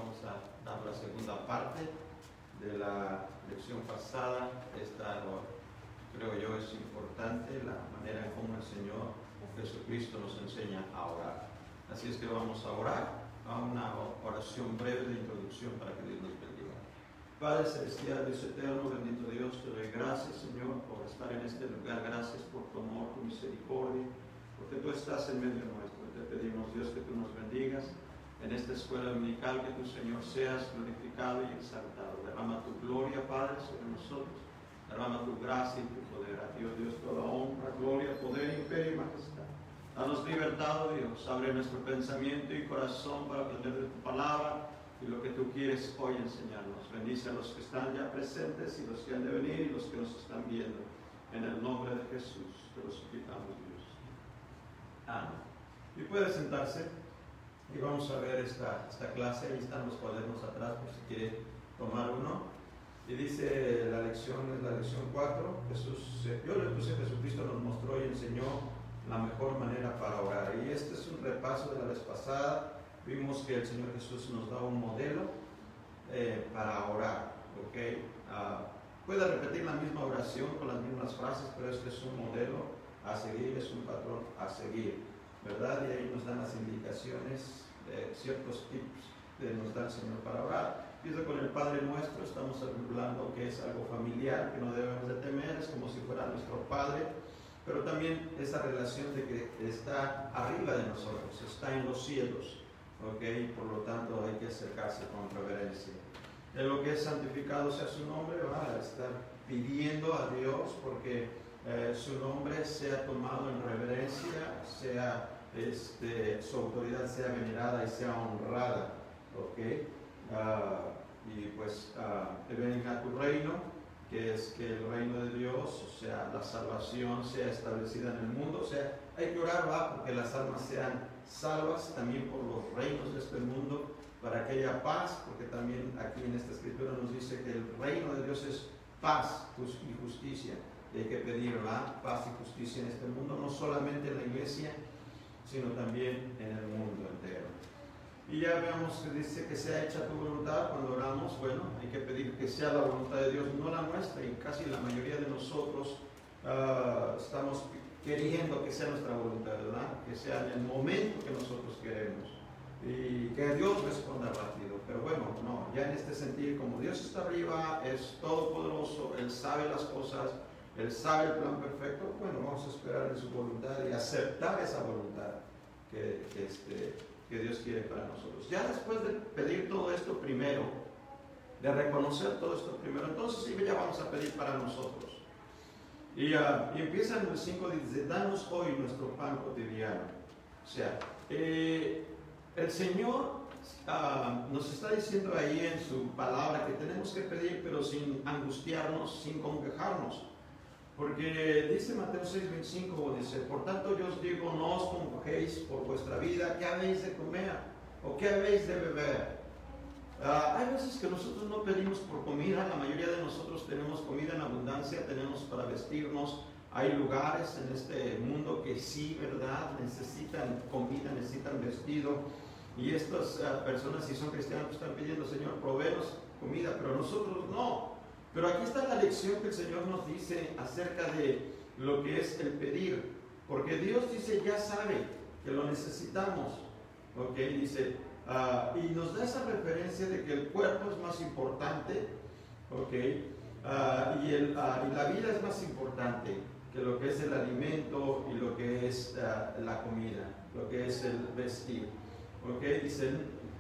vamos a dar la segunda parte de la lección pasada. Esta, creo yo, es importante, la manera en cómo el Señor Jesucristo nos enseña a orar. Así es que vamos a orar, a una oración breve de introducción para que Dios nos bendiga. Padre Celestial, Dios Eterno, bendito Dios, te doy gracias, Señor, por estar en este lugar. Gracias por tu amor, tu misericordia, porque tú estás en medio nuestro. Te pedimos, Dios, que tú nos bendigas en esta escuela dominical, que tu Señor seas glorificado y exaltado. Derrama tu gloria, Padre, sobre nosotros. Derrama tu gracia y tu poder. A Dios, Dios, toda honra, gloria, poder, imperio y majestad. Danos libertad, oh Dios. Abre nuestro pensamiento y corazón para aprender de tu palabra y lo que tú quieres hoy enseñarnos. Bendice a los que están ya presentes y los que han de venir y los que nos están viendo. En el nombre de Jesús te lo suplicamos, Dios. Amén. Y puede sentarse y vamos a ver esta clase. Ahí están los cuadernos atrás por si quiere tomar uno. Y dice la lección, es la lección 4. Yo le puse Jesucristo nos mostró y enseñó la mejor manera para orar. Y este es un repaso de la vez pasada. Vimos que el Señor Jesús nos da un modelo para orar. ¿Okay? Puede repetir la misma oración con las mismas frases, pero este es un modelo a seguir, es un patrón a seguir, ¿verdad? Y ahí nos dan las indicaciones de ciertos tips que nos da el Señor para orar. Empieza con el Padre Nuestro. Estamos hablando que es algo familiar, que no debemos de temer, es como si fuera nuestro Padre, pero también esa relación de que está arriba de nosotros, está en los cielos, ¿ok? Por lo tanto hay que acercarse con reverencia. En lo que es santificado sea su nombre, va a estar pidiendo a Dios porque su nombre sea tomado en reverencia, sea su autoridad sea venerada y sea honrada, ¿ok? Y pues venga tu reino, que es que el reino de Dios, o sea, la salvación sea establecida en el mundo. O sea, hay que orar, va, porque las almas sean salvas también por los reinos de este mundo, para que haya paz, porque también aquí en esta escritura nos dice que el reino de Dios es paz y justicia. Y hay que pedir paz y justicia en este mundo, no solamente en la iglesia, sino también en el mundo entero. Y ya veamos que dice que sea hecha tu voluntad. Cuando oramos, bueno, hay que pedir que sea la voluntad de Dios, no la nuestra, y casi la mayoría de nosotros estamos queriendo que sea nuestra voluntad, ¿verdad? Que sea en el momento que nosotros queremos y que Dios responda rápido. Pero bueno, no, ya en este sentido, como Dios está arriba, es todopoderoso, Él sabe las cosas, Él sabe el plan perfecto. Bueno, vamos a esperar en su voluntad y aceptar esa voluntad que Dios quiere para nosotros. Ya después de pedir todo esto primero, de reconocer todo esto primero, entonces sí, ya vamos a pedir para nosotros. Y empieza en el 5, dice, danos hoy nuestro pan cotidiano. O sea, el Señor nos está diciendo ahí en su palabra que tenemos que pedir, pero sin angustiarnos, sin conquejarnos. Porque dice Mateo 6:25, dice, por tanto yo os digo, no os congojéis por vuestra vida, ¿qué habéis de comer? ¿O qué habéis de beber? Hay veces que nosotros no pedimos por comida. La mayoría de nosotros tenemos comida en abundancia, tenemos para vestirnos. Hay lugares en este mundo que sí, ¿verdad? Necesitan comida, necesitan vestido. Y estas personas, si son cristianos, están pidiendo, Señor, provéenos comida, pero nosotros no. Pero aquí está la lección que el Señor nos dice acerca de lo que es el pedir. Porque Dios dice, ya sabe que lo necesitamos. ¿Ok? Dice, y nos da esa referencia de que el cuerpo es más importante. ¿Ok? Y la vida es más importante que lo que es el alimento y lo que es la comida, lo que es el vestir. ¿Ok? Dice,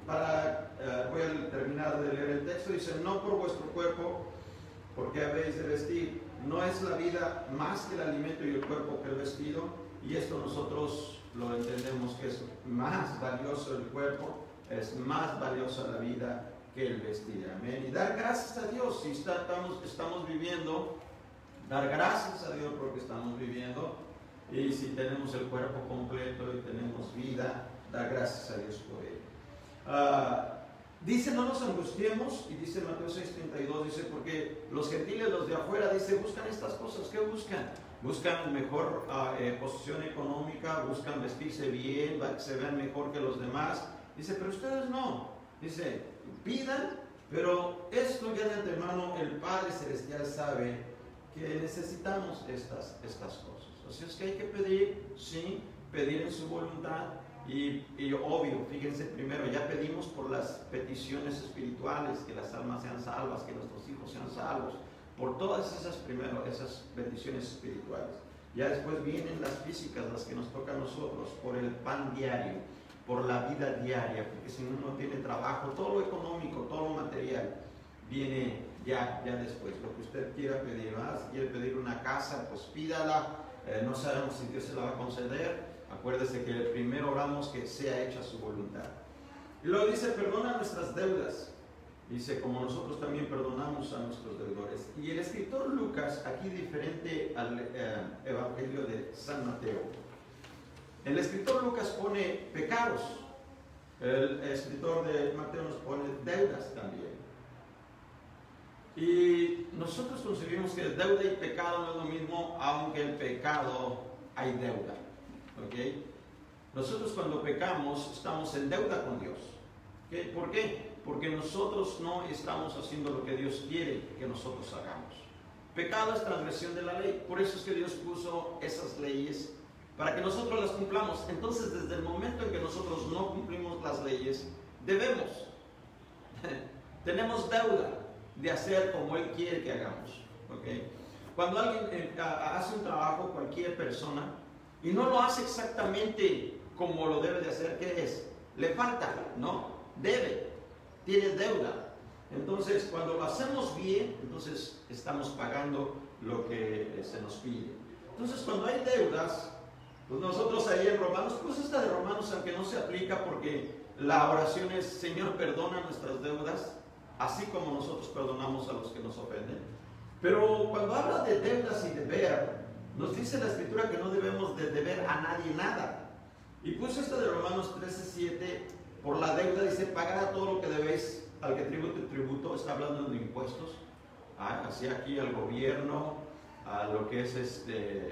voy a terminar de leer el texto. Dice, no por vuestro cuerpo, porque habéis de vestir. No es la vida más que el alimento y el cuerpo que el vestido. Y esto nosotros lo entendemos que es más valioso el cuerpo, es más valiosa la vida que el vestir. Amén. Y dar gracias a Dios si estamos viviendo, dar gracias a Dios porque estamos viviendo. Y si tenemos el cuerpo completo y tenemos vida, dar gracias a Dios por ello. Dice, no nos angustiemos, y dice Mateo 6:32, dice, porque los gentiles, los de afuera, dice, buscan estas cosas. ¿Qué buscan? Buscan mejor posición económica, buscan vestirse bien, que se vean mejor que los demás. Dice, pero ustedes no. Dice, pidan, pero esto ya de antemano el Padre Celestial sabe que necesitamos estas cosas. Así es que hay que pedir, sí, pedir en su voluntad. Y obvio, fíjense, primero ya pedimos por las peticiones espirituales, que las almas sean salvas, que nuestros hijos sean salvos, por todas esas primero, esas peticiones espirituales. Ya después vienen las físicas, las que nos tocan a nosotros, por el pan diario, por la vida diaria, porque si uno no tiene trabajo, todo lo económico, todo lo material, viene ya después. Lo que usted quiera pedir, ¿verdad? Si quiere pedir una casa, pues pídala, no sabemos si Dios se la va a conceder. Acuérdese que primero oramos que sea hecha su voluntad. Y luego dice, perdona nuestras deudas. Dice, como nosotros también perdonamos a nuestros deudores. Y el escritor Lucas, aquí diferente al Evangelio de San Mateo, el escritor Lucas pone pecados. El escritor de Mateo nos pone deudas también. Y nosotros concebimos que deuda y pecado no es lo mismo, aunque el pecado hay deuda. ¿Okay? Nosotros cuando pecamos estamos en deuda con Dios. ¿Okay? ¿Por qué? Porque nosotros no estamos haciendo lo que Dios quiere que nosotros hagamos. Pecado es transgresión de la ley. Por eso es que Dios puso esas leyes para que nosotros las cumplamos. Entonces, desde el momento en que nosotros no cumplimos las leyes, debemos. Tenemos deuda de hacer como Él quiere que hagamos. ¿Okay? Cuando alguien hace un trabajo, cualquier persona, y no lo hace exactamente como lo debe de hacer, ¿qué es? Le falta, ¿no? Debe, tiene deuda. Entonces, cuando lo hacemos bien, entonces estamos pagando lo que se nos pide. Entonces, cuando hay deudas, pues nosotros ahí en Romanos, pues esta de Romanos, aunque no se aplica porque la oración es, Señor, perdona nuestras deudas, así como nosotros perdonamos a los que nos ofenden. Pero cuando habla de deudas y deber, nos dice la Escritura que no debemos de deber a nadie nada. Y puso esto de Romanos 13:7, por la deuda dice, pagad a todo lo que debéis, al que tribute tributo, está hablando de impuestos, así aquí al gobierno, a lo que es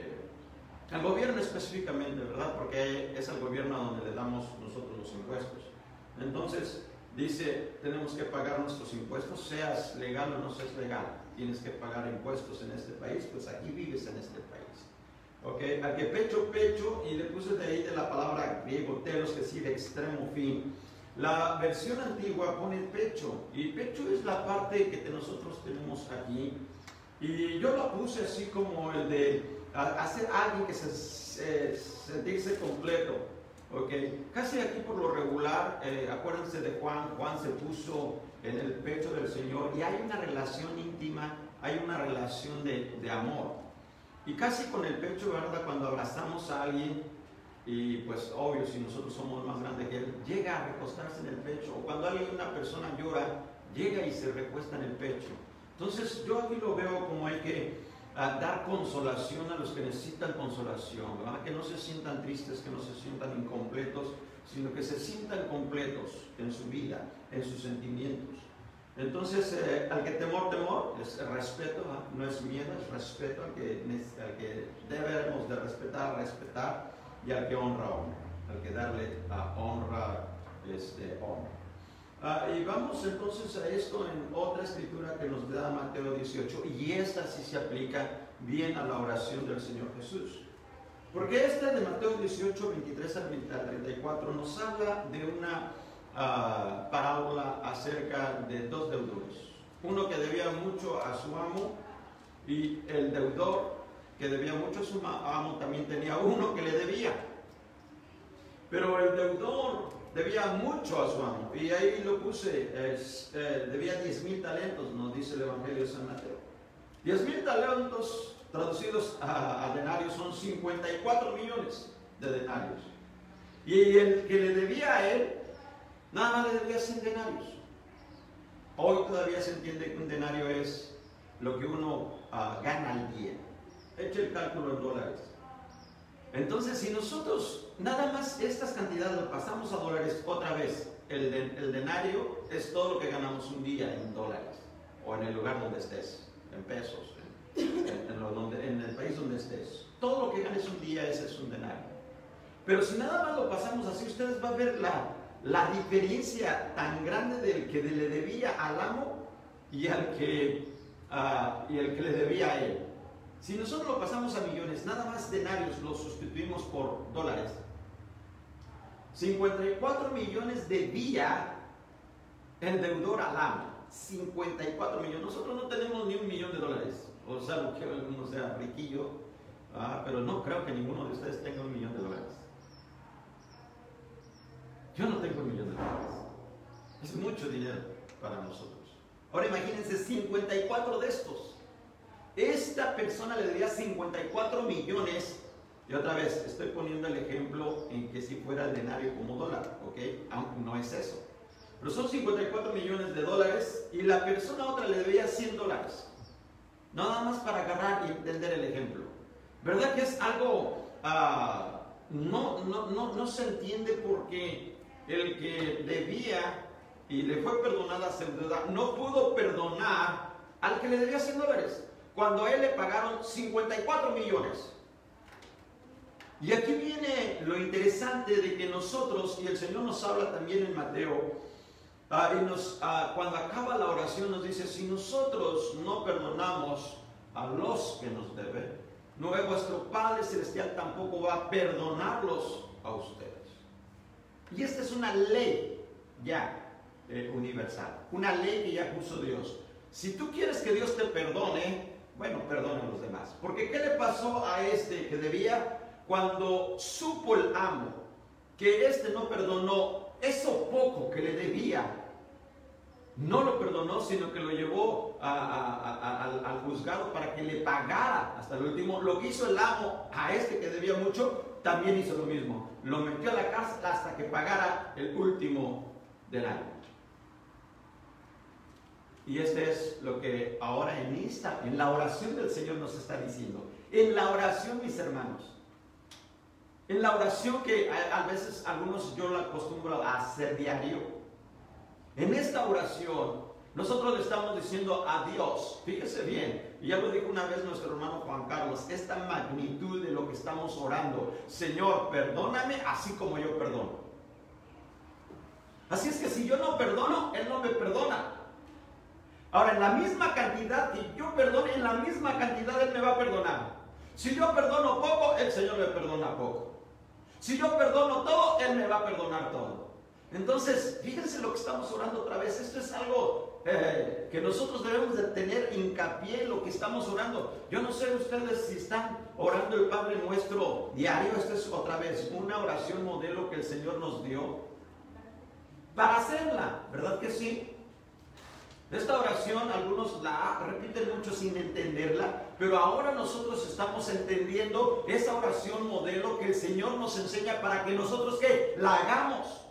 al gobierno específicamente, ¿verdad? Porque es al gobierno a donde le damos nosotros los impuestos. Entonces, dice, tenemos que pagar nuestros impuestos, seas legal o no seas legal. Tienes que pagar impuestos en este país, pues aquí vives en este país. ¿Okay? Al que pecho, y le puse de ahí de la palabra griego, telos, que sirve extremo fin. La versión antigua pone pecho, y pecho es la parte que nosotros tenemos aquí. Y yo la puse así como el de hacer alguien que sentirse completo. Okay. Casi aquí por lo regular, acuérdense de Juan se puso en el pecho del Señor y hay una relación íntima, hay una relación de amor. Y casi con el pecho, ¿verdad? Cuando abrazamos a alguien, y pues obvio, si nosotros somos más grandes que él, llega a recostarse en el pecho. O cuando una persona llora, llega y se recuesta en el pecho. Entonces yo aquí lo veo como hay que dar consolación a los que necesitan consolación, ¿verdad? Que no se sientan tristes, que no se sientan incompletos, sino que se sientan completos en su vida, en sus sentimientos. Entonces, al que temor es respeto, ¿verdad? No es miedo, es respeto, al que debemos de respetar, y al que honra, al que darle honra, honra. Y vamos entonces a esto en otra escritura que nos da Mateo 18, y esta sí se aplica bien a la oración del Señor Jesús. Porque esta de Mateo 18, 23 al 34 nos habla de una parábola acerca de dos deudores. Uno que debía mucho a su amo, y el deudor que debía mucho a su amo también tenía uno que le debía. Pero el deudor debía mucho a su amo, y ahí lo puse, debía 10,000 talentos, nos dice el Evangelio de San Mateo. 10,000 talentos traducidos a denarios son 54 millones de denarios. Y el que le debía a él, nada más le debía 100 denarios. Hoy todavía se entiende que un denario es lo que uno gana al día. Eche el cálculo en dólares. Entonces, si nosotros nada más estas cantidades lo pasamos a dólares otra vez, el denario es todo lo que ganamos un día en dólares, o en el lugar donde estés, en pesos, en el país donde estés. Todo lo que ganes un día, ese es un denario. Pero si nada más lo pasamos así, ustedes van a ver la diferencia tan grande del que le debía al amo y el que le debía a él. Si nosotros lo pasamos a millones, nada más denarios los sustituimos por dólares. 54 millones debía el deudor al amo. 54 millones. Nosotros no tenemos ni $1 millón. O sea, que uno sea riquillo, pero no creo que ninguno de ustedes tenga $1 millón. Yo no tengo $1 millón. Es mucho dinero para nosotros. Ahora imagínense 54 de estos. Esta persona le debía 54 millones. Y otra vez, estoy poniendo el ejemplo en que si fuera el denario como dólar, ¿ok? Aunque no es eso. Pero son 54 millones de dólares y la persona otra le debía $100. Nada más para agarrar y entender el ejemplo. ¿Verdad que es algo, no se entiende porque el que debía y le fue perdonada su deuda no pudo perdonar al que le debía $100 cuando a él le pagaron 54 millones? Y aquí viene lo interesante de que nosotros, y el Señor nos habla también en Mateo, cuando acaba la oración nos dice, si nosotros no perdonamos a los que nos deben, vuestro Padre Celestial tampoco va a perdonarlos a ustedes. Y esta es una ley ya universal, una ley que ya puso Dios. Si tú quieres que Dios te perdone, bueno, perdona a los demás. Porque ¿qué le pasó a este que debía? Cuando supo el amo que este no perdonó eso poco que le debía, no lo perdonó, sino que lo llevó al juzgado para que le pagara hasta el último. Lo que hizo el amo a este que debía mucho, también hizo lo mismo. Lo metió a la cárcel hasta que pagara el último del año. Y este es lo que ahora en la oración del Señor nos está diciendo. En la oración, mis hermanos. En la oración que a veces algunos yo la acostumbro a hacer diario. En esta oración nosotros le estamos diciendo a Dios, fíjese bien, y ya lo dijo una vez nuestro hermano Juan Carlos, esta magnitud de lo que estamos orando. Señor, perdóname así como yo perdono. Así es que si yo no perdono, Él no me perdona. Ahora, en la misma cantidad que yo perdone, en la misma cantidad Él me va a perdonar. Si yo perdono poco, el Señor me perdona poco. Si yo perdono todo, Él me va a perdonar todo. Entonces, fíjense lo que estamos orando otra vez. Esto es algo que nosotros debemos de tener hincapié en lo que estamos orando. Yo no sé ustedes si están orando el Padre Nuestro diario. Esta es otra vez una oración modelo que el Señor nos dio para hacerla, ¿verdad que sí? Esta oración algunos la repiten mucho sin entenderla, pero ahora nosotros estamos entendiendo esa oración modelo que el Señor nos enseña para que nosotros ¿qué? La hagamos.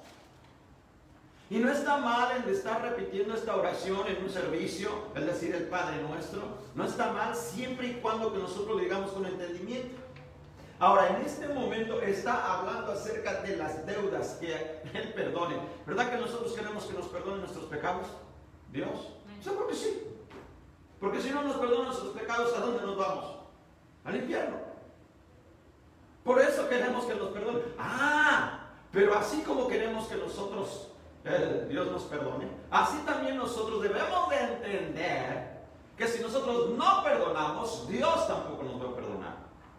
Y no está mal el de estar repitiendo esta oración en un servicio, es decir, el Padre Nuestro. No está mal siempre y cuando que nosotros lo digamos con entendimiento. Ahora, en este momento está hablando acerca de las deudas que Él perdone. ¿Verdad que nosotros queremos que nos perdone nuestros pecados? Dios. Seguro que sí. Porque si no nos perdona nuestros pecados, ¿a dónde nos vamos? Al infierno. Por eso queremos que nos perdone. Pero así como queremos que nosotros, Dios nos perdone, así también nosotros debemos de entender que si nosotros no perdonamos, Dios tampoco nos va a perdonar.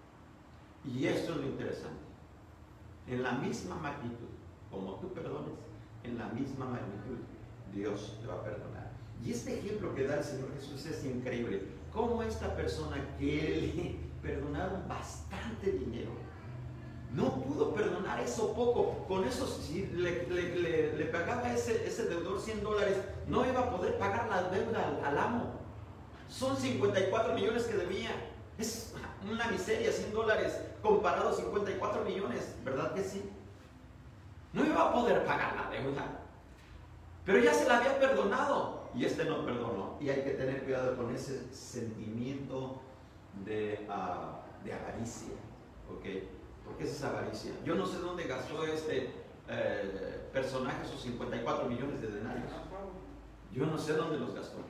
Y esto es lo interesante. En la misma magnitud, como tú perdones, en la misma magnitud, Dios te va a perdonar. Y este ejemplo que da el Señor Jesús es increíble. Cómo esta persona que le perdonaron bastante dinero, no pudo perdonar eso poco. Con eso, si le pagaba ese deudor $100, no iba a poder pagar la deuda al amo. Son 54 millones que debía. Es una miseria, $100 comparado a 54 millones, ¿verdad que sí? No iba a poder pagar la deuda. Pero ya se la había perdonado y este no perdonó. Y hay que tener cuidado con ese sentimiento de avaricia. ¿Ok? Porque esa es avaricia. Yo no sé dónde gastó este personaje sus 54 millones de denarios. Yo no sé dónde los gastó.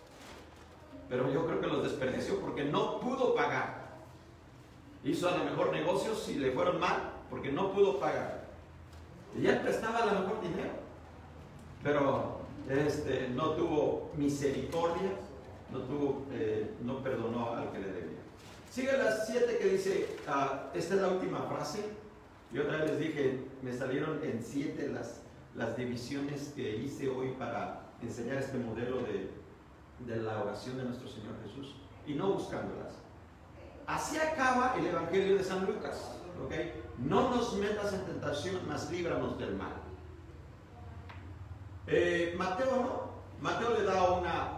Pero yo creo que los desperdició porque no pudo pagar. Hizo a lo mejor negocios y le fueron mal porque no pudo pagar. Y él prestaba a lo mejor dinero, pero no tuvo misericordia, no perdonó al que le debía. Sigue las 7 que dice, esta es la última frase. Y otra vez les dije, me salieron en 7 las divisiones que hice hoy para enseñar este modelo de la oración de nuestro Señor Jesús, y no buscándolas. Así acaba el Evangelio de San Lucas, ¿ok? No nos metas en tentación, mas líbranos del mal. Mateo no. Mateo le da una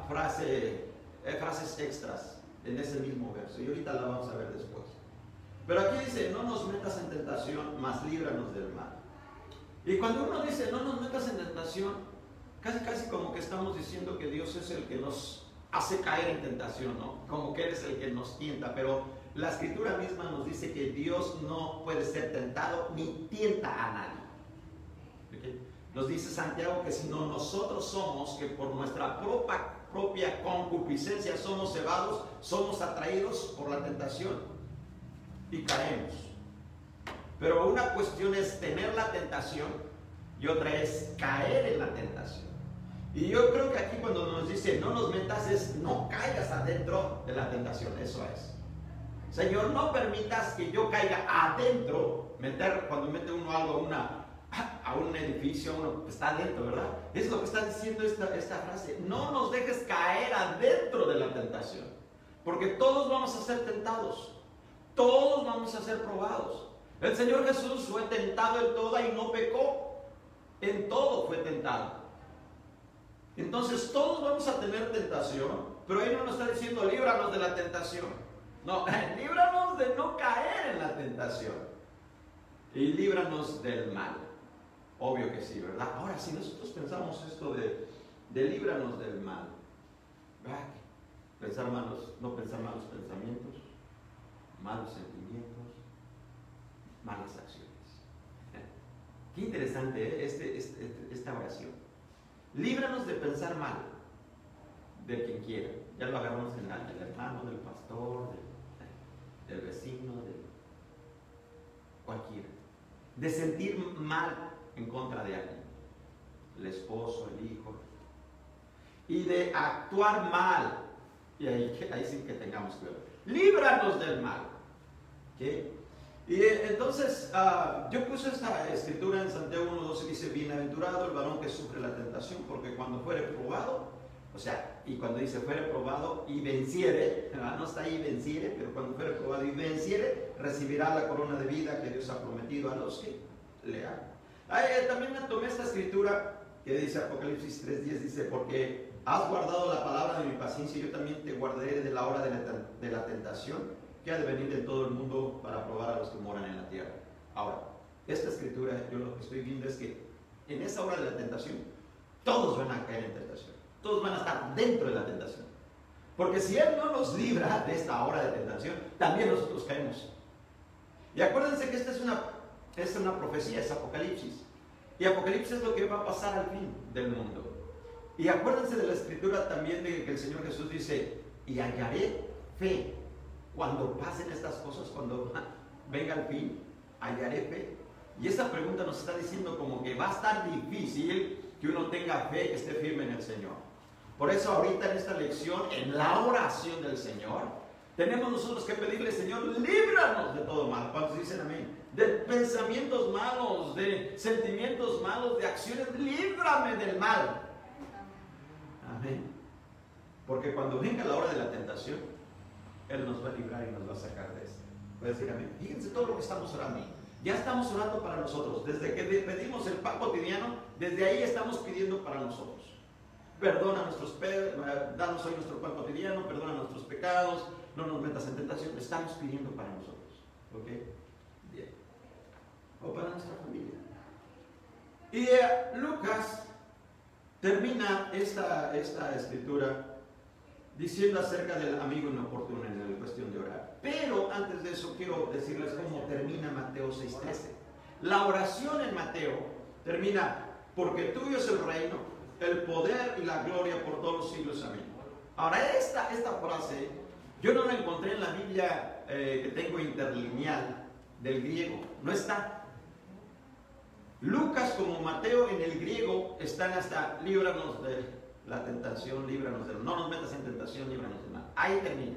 frases extras en ese mismo verso, y ahorita la vamos a ver después. Pero aquí dice, no nos metas en tentación, mas líbranos del mal. Y cuando uno dice, no nos metas en tentación, casi como que estamos diciendo que Dios es el que nos hace caer en tentación, ¿no? Como que Él es el que nos tienta, pero la Escritura misma nos dice que Dios no puede ser tentado ni tienta a nadie. ¿Okay? Nos dice Santiago que si no nosotros somos, que por nuestra propia concupiscencia somos cebados, somos atraídos por la tentación y caemos. Pero una cuestión es tener la tentación y otra es caer en la tentación. Y yo creo que aquí cuando nos dice no nos metas es no caigas adentro de la tentación, eso es. Señor, no permitas que yo caiga adentro, cuando mete uno algo a un edificio, uno está adentro, ¿verdad? Es lo que está diciendo esta frase. No nos dejes caer adentro de la tentación, porque todos vamos a ser tentados, todos vamos a ser probados. El Señor Jesús fue tentado en toda y no pecó, en todo fue tentado. Entonces todos vamos a tener tentación, pero ahí no nos está diciendo líbranos de la tentación. No, líbranos de no caer en la tentación y líbranos del mal. Obvio que sí, ¿verdad? Ahora, si nosotros pensamos esto de líbranos del mal, ¿verdad? No pensar malos pensamientos, malos sentimientos, malas acciones. Qué interesante, esta oración. Líbranos de pensar mal de quien quiera. Ya lo agarramos en del hermano, del pastor, del vecino, de cualquiera. De sentir mal en contra de alguien, el esposo, el hijo, y de actuar mal. Y ahí sí que tengamos que ver. Líbranos del mal. ¿Okay? Y entonces yo puse esta escritura en Santiago 1:12, dice, bienaventurado el varón que sufre la tentación, porque cuando fuere probado, y cuando dice fuere probado y venciere, no está ahí venciere, pero cuando fuere probado y venciere, recibirá la corona de vida que Dios ha prometido a los que le aman. También me tomé esta escritura que dice Apocalipsis 3:10, dice, porque has guardado la palabra de mi paciencia, yo también te guardaré de la hora de la tentación que ha de venir de todo el mundo para probar a los que moran en la tierra. Ahora, esta escritura, yo lo que estoy viendo es que en esa hora de la tentación, todos van a caer en tentación. Todos van a estar dentro de la tentación. Porque si Él no nos libra de esta hora de tentación, también nosotros caemos. Y acuérdense que esta es una profecía, es Apocalipsis. Y Apocalipsis es lo que va a pasar al fin del mundo. Y acuérdense de la escritura también de que el Señor Jesús dice, y hallaré fe. Cuando pasen estas cosas, cuando venga el fin, hallaré fe. Y esta pregunta nos está diciendo como que va a estar difícil que uno tenga fe, que esté firme en el Señor. Por eso ahorita en esta lección, en la oración del Señor, tenemos nosotros que pedirle, Señor, líbranos de todo mal. ¿Cuántos dicen amén? De pensamientos malos, de sentimientos malos, de acciones, líbrame del mal. Amén. Porque cuando venga la hora de la tentación, Él nos va a librar y nos va a sacar de esto. Puede decir amén. Fíjense todo lo que estamos orando. Ya estamos orando para nosotros. Desde que pedimos el pan cotidiano, desde ahí estamos pidiendo para nosotros. Perdona nuestros pecados, danos hoy nuestro pan cotidiano, perdona nuestros pecados, no nos metas en tentación. Estamos pidiendo para nosotros. ¿Ok? Bien. O para nuestra familia. Y Lucas termina esta escritura diciendo acerca del amigo inoportuno en la cuestión de orar. Pero antes de eso quiero decirles cómo termina Mateo 6:13. La oración en Mateo termina, porque tuyo es el reino, el poder y la gloria por todos los siglos. Amén. Ahora esta frase yo no la encontré en la Biblia que tengo interlineal del griego. No está. Lucas como Mateo en el griego están hasta líbranos de la tentación, líbranos de... No nos metas en tentación, líbranos de mal. Ahí termina.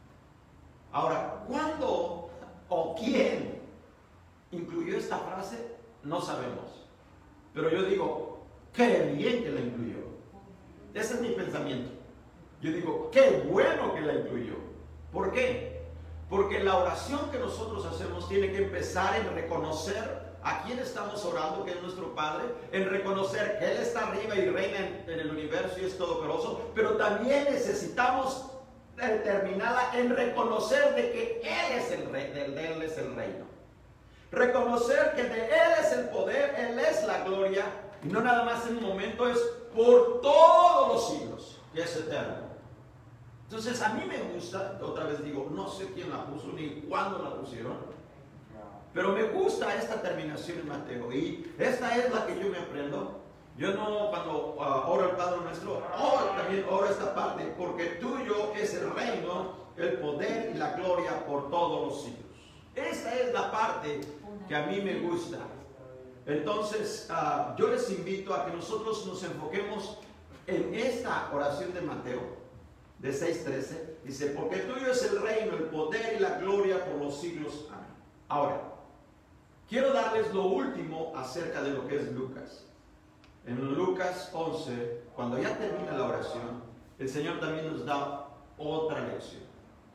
Ahora, ¿cuándo o quién incluyó esta frase? No sabemos. Pero yo digo, qué bien que la incluyó. Ese es mi pensamiento. Yo digo, qué bueno que la incluyó. ¿Por qué? Porque la oración que nosotros hacemos tiene que empezar en reconocer a quién estamos orando, que es nuestro Padre, en reconocer que Él está arriba y reina en el universo y es todopoderoso, pero también necesitamos terminarla en reconocer de que Él es el rey, de Él es el reino. Reconocer que de Él es el poder, Él es la gloria, y no nada más en un momento, es por todos los siglos, que es eterno. Entonces a mí me gusta, otra vez digo, no sé quién la puso ni cuándo la pusieron, pero me gusta esta terminación en Mateo, y esta es la que yo me aprendo. Yo no, cuando oro el Padre Nuestro, también oro esta parte, porque tuyo es el reino, el poder y la gloria por todos los siglos. Esa es la parte que a mí me gusta. Entonces, yo les invito a que nosotros nos enfoquemos en esta oración de Mateo, de 6:13. Dice, porque tuyo es el reino, el poder y la gloria por los siglos. Amén. Ahora, quiero darles lo último acerca de lo que es Lucas. En Lucas 11, cuando ya termina la oración, el Señor también nos da otra lección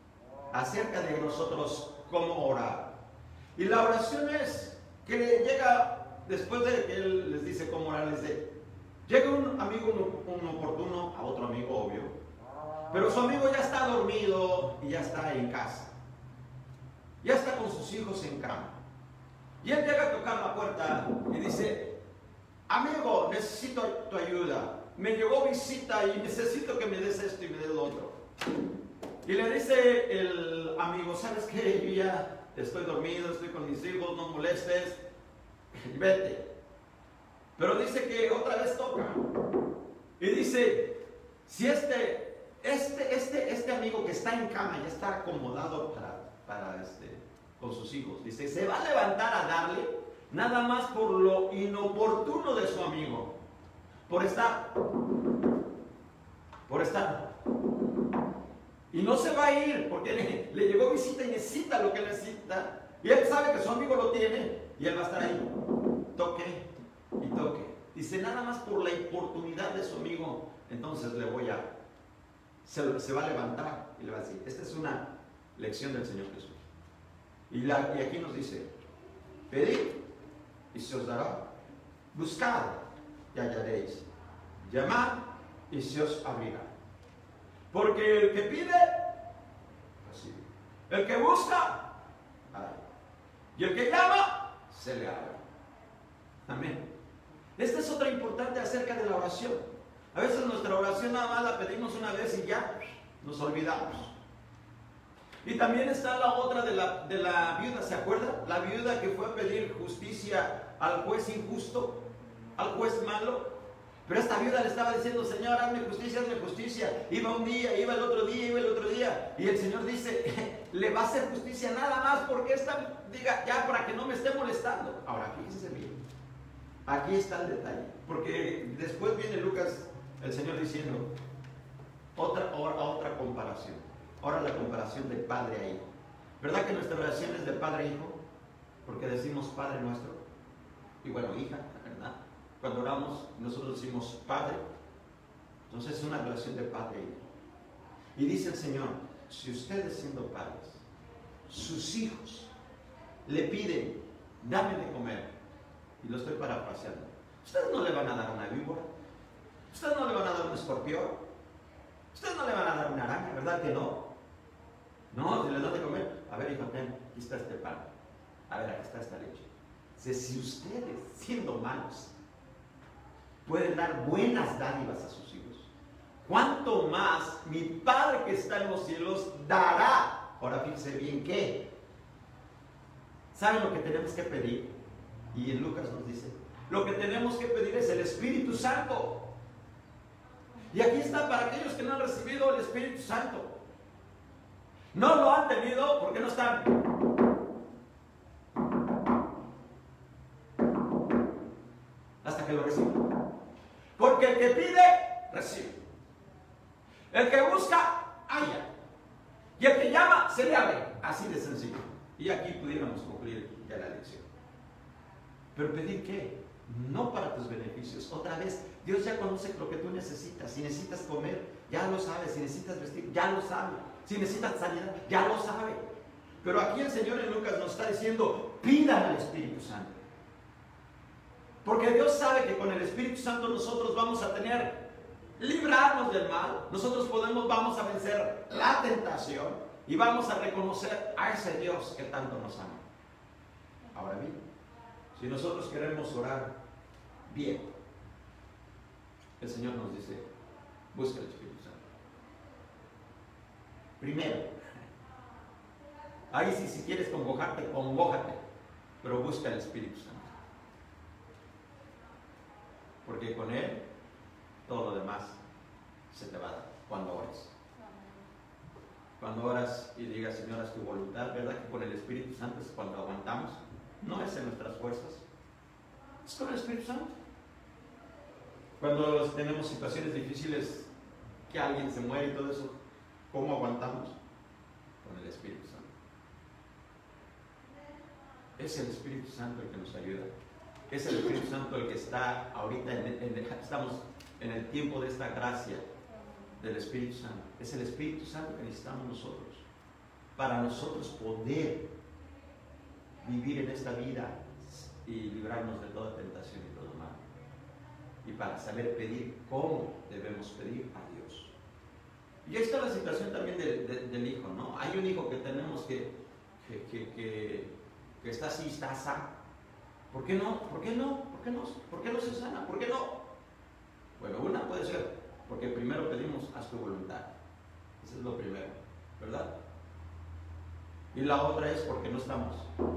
acerca de nosotros cómo orar. Y la oración es que llega, después de que Él les dice cómo orar, les dice, llega un amigo inoportuno a otro amigo, obvio, pero su amigo ya está dormido y ya está en casa, ya está con sus hijos en cama, y él llega a tocar la puerta y dice, amigo, necesito tu ayuda, me llegó visita y necesito que me des esto y me des lo otro. Y le dice el amigo, ¿sabes qué? Yo ya estoy dormido, estoy con mis hijos, no molestes, vete. Pero dice que otra vez toca. Y dice, si este amigo que está en cama ya está acomodado con sus hijos, dice, se va a levantar a darle nada más por lo inoportuno de su amigo, por estar. Y no se va a ir porque le llegó visita y necesita lo que necesita. Y él sabe que su amigo lo tiene y él va a estar ahí. Toque y toque. Dice, nada más por la importunidad de su amigo, entonces se va a levantar y le va a decir, esta es una lección del Señor Jesús. Y aquí nos dice, pedid y se os dará, buscad y hallaréis, llamad y se os abrirá. Porque el que pide, recibe. El que busca, halla. Y el que llama, se le abre. Amén. Esta es otra importante acerca de la oración. A veces nuestra oración nada más la pedimos una vez y ya nos olvidamos. Y también está la otra de la viuda, ¿se acuerda? La viuda que fue a pedir justicia al juez injusto, al juez malo. Pero esta viuda le estaba diciendo, Señor, hazme justicia, hazme justicia. Iba un día, iba el otro día, iba el otro día. Y el Señor dice, le va a hacer justicia nada más porque esta, diga, ya para que no me esté molestando. Ahora, fíjense bien. Aquí está el detalle. Porque después viene Lucas, el Señor diciendo, otra comparación. Ahora la comparación de padre a hijo. ¿Verdad que nuestra oración es de padre a hijo? Porque decimos Padre Nuestro. Y bueno, hija, ¿verdad? Cuando oramos, nosotros decimos Padre. Entonces es una relación de padre e hijo. Y dice el Señor, si ustedes siendo padres, sus hijos le piden, dame de comer, y lo estoy parafraseando, ustedes no le van a dar una víbora, ustedes no le van a dar un escorpión, ustedes no le van a dar una araña, ¿verdad que no? No, si les dan de comer, a ver hijo, ten, aquí está este pan, a ver, aquí está esta leche. Si ustedes, siendo malos, pueden dar buenas dádivas a sus hijos, ¿cuánto más mi Padre que está en los cielos dará? Ahora fíjense bien que, ¿saben lo que tenemos que pedir? Y en Lucas nos dice, lo que tenemos que pedir es el Espíritu Santo. Y aquí está para aquellos que no han recibido el Espíritu Santo. No lo han tenido porque no están. que lo reciba. Porque el que pide, recibe. El que busca, halla. Y el que llama, se le abre. Así de sencillo. Y aquí pudiéramos concluir ya la lección. Pero pedir qué? No para tus beneficios. Otra vez, Dios ya conoce lo que tú necesitas. Si necesitas comer, ya lo sabe. Si necesitas vestir, ya lo sabe. Si necesitas sanidad, ya lo sabe. Pero aquí el Señor en Lucas nos está diciendo, pidan al Espíritu Santo. Porque Dios sabe que con el Espíritu Santo nosotros vamos a tener, librarnos del mal. Nosotros vamos a vencer la tentación y vamos a reconocer a ese Dios que tanto nos ama. Ahora bien, si nosotros queremos orar bien, el Señor nos dice, busca el Espíritu Santo. Primero, ahí sí, si quieres congojarte, pero busca el Espíritu Santo. Porque con Él, todo lo demás se te va a dar cuando ores. Cuando oras y digas, Señor, haz tu voluntad, ¿verdad? Que con el Espíritu Santo es cuando aguantamos. No es en nuestras fuerzas, es con el Espíritu Santo. Cuando tenemos situaciones difíciles, que alguien se muere y todo eso, ¿cómo aguantamos? Con el Espíritu Santo. Es el Espíritu Santo el que nos ayuda. Es el Espíritu Santo el que está ahorita, estamos en el tiempo de esta gracia del Espíritu Santo. Es el Espíritu Santo que necesitamos nosotros, para nosotros poder vivir en esta vida y librarnos de toda tentación y todo mal. Y para saber pedir cómo debemos pedir a Dios. Y ahí está la situación también del hijo, ¿no? Hay un hijo que tenemos que está así, está sano. ¿Por qué no? ¿Por qué no? ¿Por qué no? ¿Por qué no se sana? ¿Por qué no? Bueno, una puede ser porque primero pedimos, haz tu voluntad. Eso es lo primero, ¿verdad? Y la otra es porque no estamos.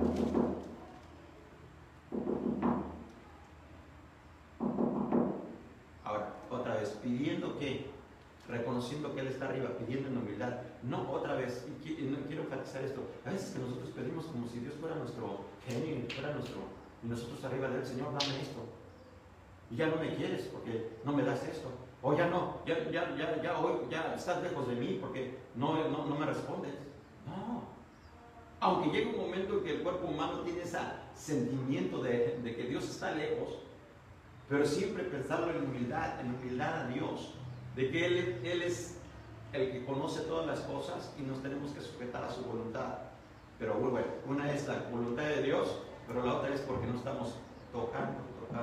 Ahora, otra vez, pidiendo que, reconociendo que Él está arriba, pidiendo en humildad. No, otra vez, y no quiero enfatizar esto, a veces que nosotros pedimos como si Dios fuera nuestro genio, y nosotros arriba de Él, Señor, dame esto. Y ya no me quieres porque no me das esto. O ya no, ya estás lejos de mí porque no me respondes. No. Aunque llegue un momento en que el cuerpo humano tiene ese sentimiento de que Dios está lejos, pero siempre pensarlo en humildad a Dios, de que Él es el que conoce todas las cosas y nos tenemos que sujetar a su voluntad. Pero bueno, una es la voluntad de Dios, pero la otra es porque no estamos tocando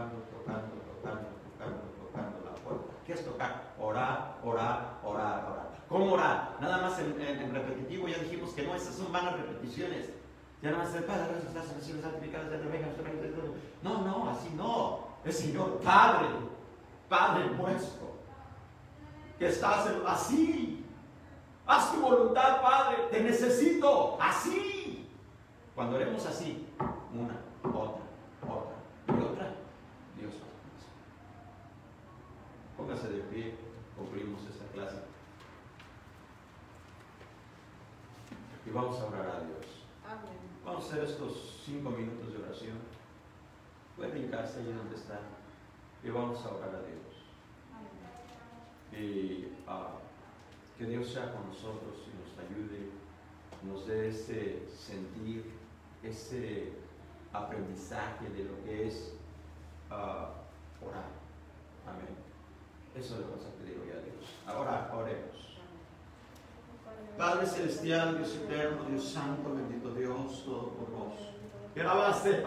la puerta. ¿Qué es tocar? Orar. ¿Cómo orar? Nada más en repetitivo, ya dijimos que no, esas son vanas repeticiones. Ya no más el Padre, santificado, no, así no. El Señor, Padre nuestro, que estás así. Haz tu voluntad, Padre, te necesito, así. Cuando oremos así, una, otra y otra, Dios va a conocer. Póngase de pie, concluimos esta clase. Y vamos a orar a Dios. Amén. Vamos a hacer estos 5 minutos de oración. Pueden hincarse allí donde están. Y vamos a orar a Dios. Amén. Y que Dios sea con nosotros y nos ayude, nos dé ese sentir, ese aprendizaje de lo que es orar. Amén. Eso le vamos a pedir hoy a Dios. Ahora oremos. Padre Celestial, Dios eterno, Dios Santo, bendito Dios, todopoderoso. Que la base,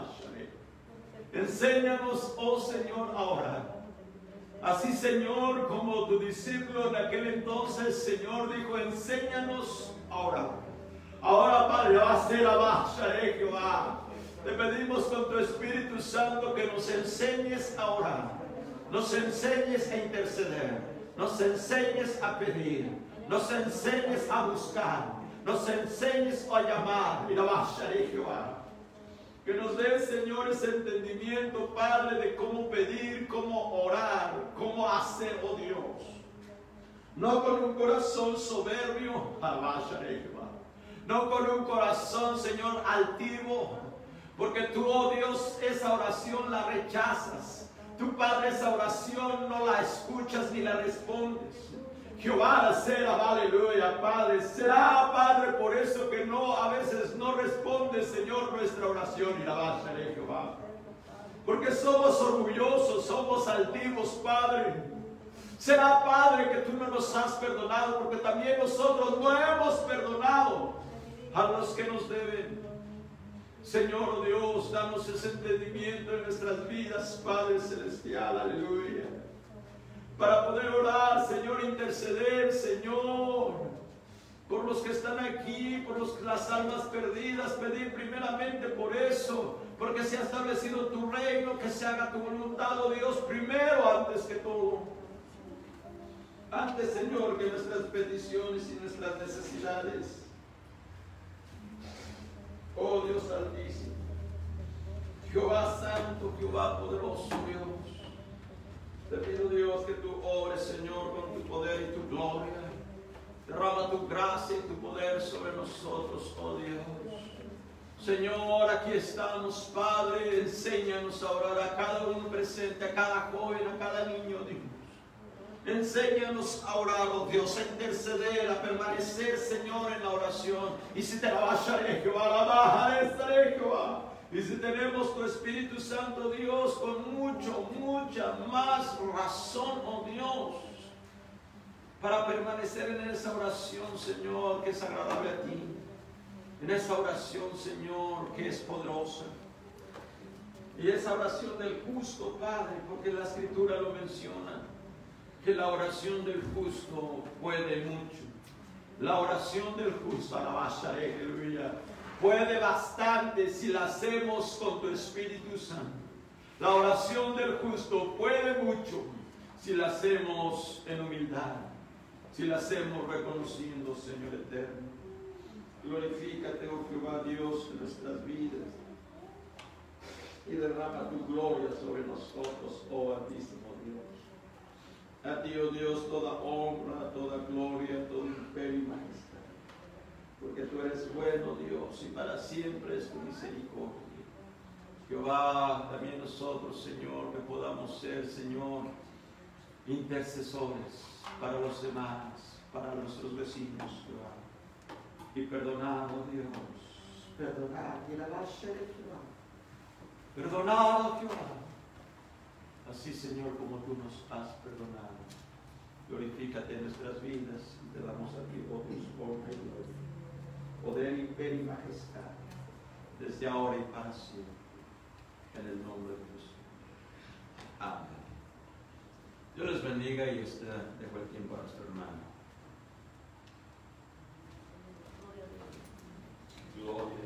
enséñanos, oh Señor, a orar. Así, Señor, como tu discípulo en aquel entonces, Señor, dijo, enséñanos a orar. Ahora, Padre, va a ser Jehová. Te pedimos con tu Espíritu Santo que nos enseñes a orar, nos enseñes a interceder, nos enseñes a pedir, nos enseñes a buscar, nos enseñes a llamar. Y la va a ser Jehová. Que nos dé, Señor, ese entendimiento, Padre, de cómo pedir, cómo orar, cómo hacer, oh Dios. No con un corazón soberbio, no con un corazón, Señor, altivo, porque tú, oh Dios, esa oración la rechazas. Tu Padre, esa oración no la escuchas ni la respondes. Jehová será, aleluya, Padre. Será, Padre, por eso que a veces no responde, Señor, nuestra oración y la base de Jehová. Porque somos orgullosos, somos altivos, Padre. Será, Padre, que tú no nos has perdonado, porque también nosotros no hemos perdonado a los que nos deben. Señor Dios, danos ese entendimiento en nuestras vidas, Padre Celestial, aleluya. Para poder orar, Señor, interceder, Señor, por los que están aquí, por las almas perdidas, pedir primeramente por eso, porque se ha establecido tu reino, que se haga tu voluntad, oh Dios, primero, antes que todo. Antes, Señor, que nuestras peticiones y nuestras necesidades. Oh Dios altísimo, Jehová santo, Jehová poderoso Dios, te pido, Dios, que tú obres, Señor, con tu poder y tu gloria. Derrama tu gracia y tu poder sobre nosotros, oh Dios. Señor, aquí estamos, Padre, enséñanos a orar a cada uno presente, a cada joven, a cada niño, Dios. Enséñanos a orar, oh Dios, a interceder, a permanecer, Señor, en la oración. Y si te la bajaré, Jehová, la bajaré, Jehová. Y si tenemos tu Espíritu Santo, Dios, con mucha más razón, oh Dios, para permanecer en esa oración, Señor, que es agradable a ti. En esa oración, Señor, que es poderosa. Y esa oración del justo, Padre, porque la Escritura lo menciona, que la oración del justo puede mucho. La oración del justo, alabaré, aleluya, puede bastante si la hacemos con tu Espíritu Santo. La oración del justo puede mucho si la hacemos en humildad, si la hacemos reconociendo, Señor eterno. Glorifícate, oh Jehová Dios, en nuestras vidas, y derrama tu gloria sobre nosotros, oh Altísimo Dios. A ti, oh Dios, toda honra, toda gloria, todo imperio y majestad, porque tú eres bueno, Dios, y para siempre es tu misericordia. Jehová, también nosotros, Señor, que podamos ser, Señor, intercesores para los demás, para nuestros vecinos, Jehová. Y perdonado, Dios, perdonado, y la gracia de Jehová, perdonado, Jehová, así, Señor, como tú nos has perdonado. Glorifícate en nuestras vidas y te damos a ti, oh Dios, honra y gloria, poder, imperio y majestad, desde ahora y para siempre, en el nombre de Jesús. Amén. Dios les bendiga y dejo el tiempo a nuestro hermano. Gloria a Dios.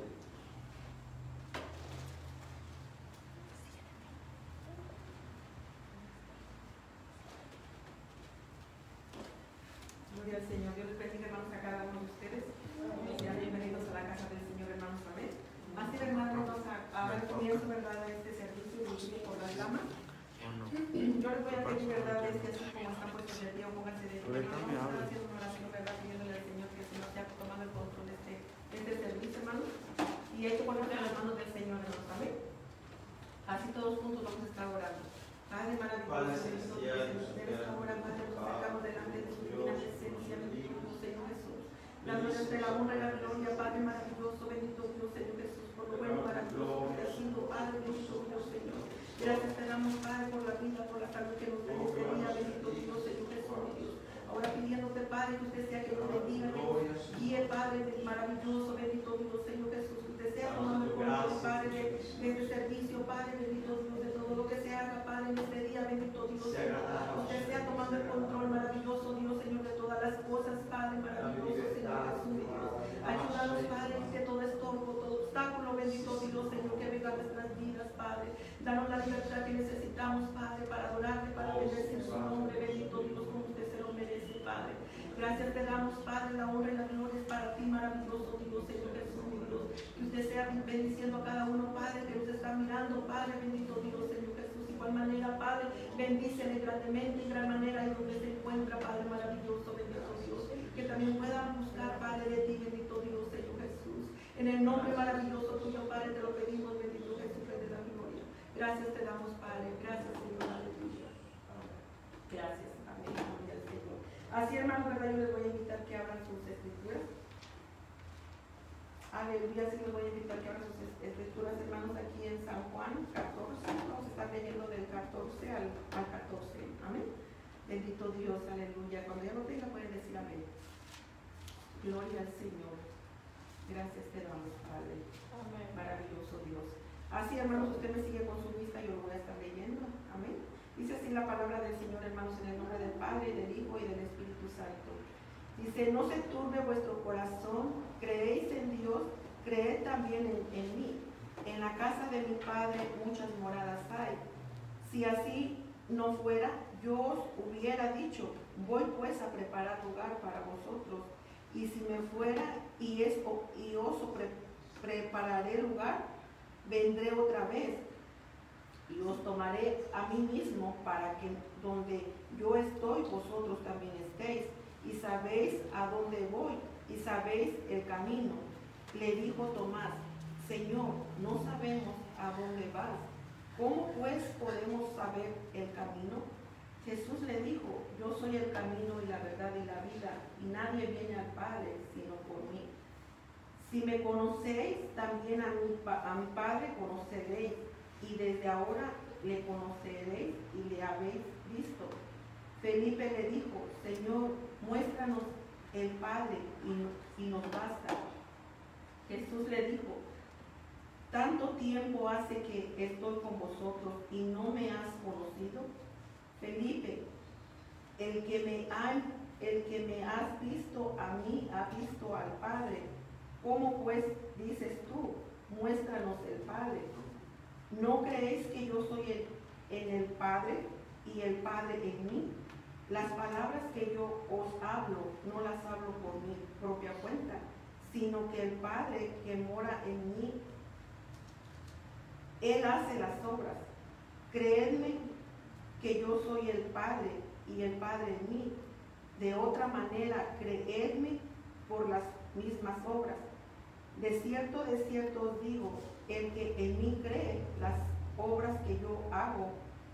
Gloria al Señor. Dios les bendiga, hermanos, a cada uno de ustedes. Sean bienvenidos a la casa del Señor, hermanos. Amén. Así, hermanos, vamos a dar comienzo, ¿verdad?, a este servicio dirigido por la dama. Yo les voy a pedir, ¿verdad?, así como están puestos el día, pónganse de pie. Vamos a estar haciendo una oración, ¿verdad?, pidiéndole al Señor que el Señor sea tomando el control de este servicio, hermanos. Y hay que ponerle en las manos del Señor, hermanos. Amén. Así todos juntos vamos a estar orando. Padre maravilloso, en esta hora, Padre, nos sacamos delante de tu divina presencia, bendito Señor Jesús. Dándoles de la honra y la gloria, Padre maravilloso, bendito Dios, Señor Jesús, por lo bueno, maravilloso que has sido, Padre, bendito Dios, Señor. Gracias te damos, Padre, por la vida, por la salud que nos da este día, bendito Dios, Señor Jesús, mi Dios. Ahora pidiéndote, Padre, que usted sea que nos bendiga, que nos guíe, Padre, maravilloso, bendito Dios, Señor Jesús, que usted sea tomando el control, Padre, de este servicio, Padre, bendito Dios, de todo lo que se haga, Padre, en este día, bendito Dios, Señor. Usted sea tomando el control, maravilloso Dios, Señor, de todas las cosas, Padre, maravilloso, Señor Jesús, mi Dios. Ayúdanos, Padre, que todo estorbo, todo obstáculo, bendito Dios, Señor, que venga a nuestras vidas, Padre. Danos la libertad que necesitamos, Padre, para adorarte, para bendecir su nombre, bendito Dios, como usted se lo merece, Padre. Gracias te damos, Padre, la honra y la gloria es para ti, maravilloso Dios, Señor Jesús, mi Dios. Que usted sea bendiciendo a cada uno, Padre, que nos está mirando, Padre, bendito Dios, Señor Jesús. De igual manera, Padre, bendícele grandemente, en gran manera, y donde se encuentra, Padre, maravilloso, bendito Dios. Que también puedan buscar, Padre, de ti, bendito Dios, Señor Jesús. En el nombre maravilloso tuyo, Padre, te lo pedimos, bendito Jesús, Rey de la gloria. Gracias te damos, Padre. Gracias, Señor. Gracias. Amén. Gloria al Señor. Así, hermanos, ¿verdad? Yo les voy a invitar que abran sus escrituras. Aleluya, sí les voy a invitar que abran sus escrituras, hermanos, aquí en San Juan 14. Vamos a estar leyendo del 14 al 14. Amén. Bendito Dios, aleluya. Cuando ya lo tenga pueden decir amén. Gloria al Señor. Gracias te damos, Padre. Amén. Maravilloso Dios. Así, hermanos, usted me sigue con su vista, yo lo voy a estar leyendo. Amén. Dice así la palabra del Señor, hermanos, en el nombre del Padre, y del Hijo, y del Espíritu Santo. Dice, no se turbe vuestro corazón, creéis en Dios, creed también en mí. En la casa de mi Padre muchas moradas hay. Si así no fuera, yo os hubiera dicho, voy pues a preparar lugar para vosotros. Y si me fuera y os prepararé lugar, vendré otra vez y os tomaré a mí mismo, para que donde yo estoy, vosotros también estéis. Y sabéis a dónde voy, y sabéis el camino. Le dijo Tomás, Señor, no sabemos a dónde vas. ¿Cómo pues podemos saber el camino? Jesús le dijo, yo soy el camino y la verdad y la vida, y nadie viene al Padre sino por mí. Si me conocéis, también a mi Padre conoceréis, y desde ahora le conoceréis y le habéis visto. Felipe le dijo, Señor, muéstranos el Padre y nos basta. Jesús le dijo, ¿tanto tiempo hace que estoy con vosotros y no me has conocido? Felipe, el que me has visto a mí ha visto al Padre. ¿Cómo pues dices tú, muéstranos el Padre? ¿No creéis que yo soy en el Padre y el Padre en mí? Las palabras que yo os hablo, no las hablo por mi propia cuenta, sino que el Padre que mora en mí, Él hace las obras. Creedme que yo soy el Padre y el Padre en mí. De otra manera, creedme por las mismas obras. De cierto os digo, el que en mí cree, las obras que yo hago,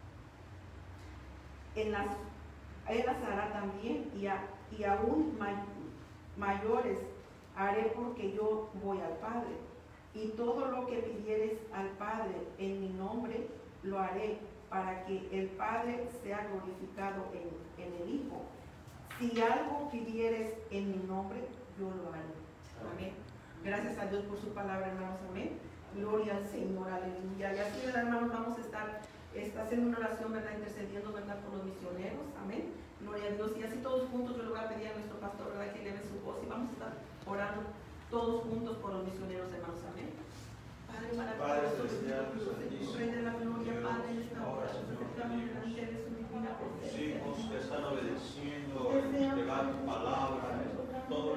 él las hará también, y aún mayores haré, porque yo voy al Padre. Y todo lo que pidiereis al Padre en mi nombre, lo haré, para que el Padre sea glorificado en el Hijo. Si algo pidieres en mi nombre, yo lo haré. Amén. Gracias a Dios por su palabra, hermanos. Amén. Gloria al Señor, aleluya. Y así, hermanos, vamos a estar haciendo una oración, ¿verdad? Intercediendo, ¿verdad? Por los misioneros. Amén. Gloria a Dios. Y así todos juntos yo le voy a pedir a nuestro pastor, ¿verdad? Que eleve su voz, y vamos a estar orando todos juntos por los misioneros, hermanos. Amén. Padre maravilloso, Rey de la gloria, Padre, en esta hora nos acercamos delante de su divina presencia. Tus hijos que están obedeciendo, llevar tu palabra, todo.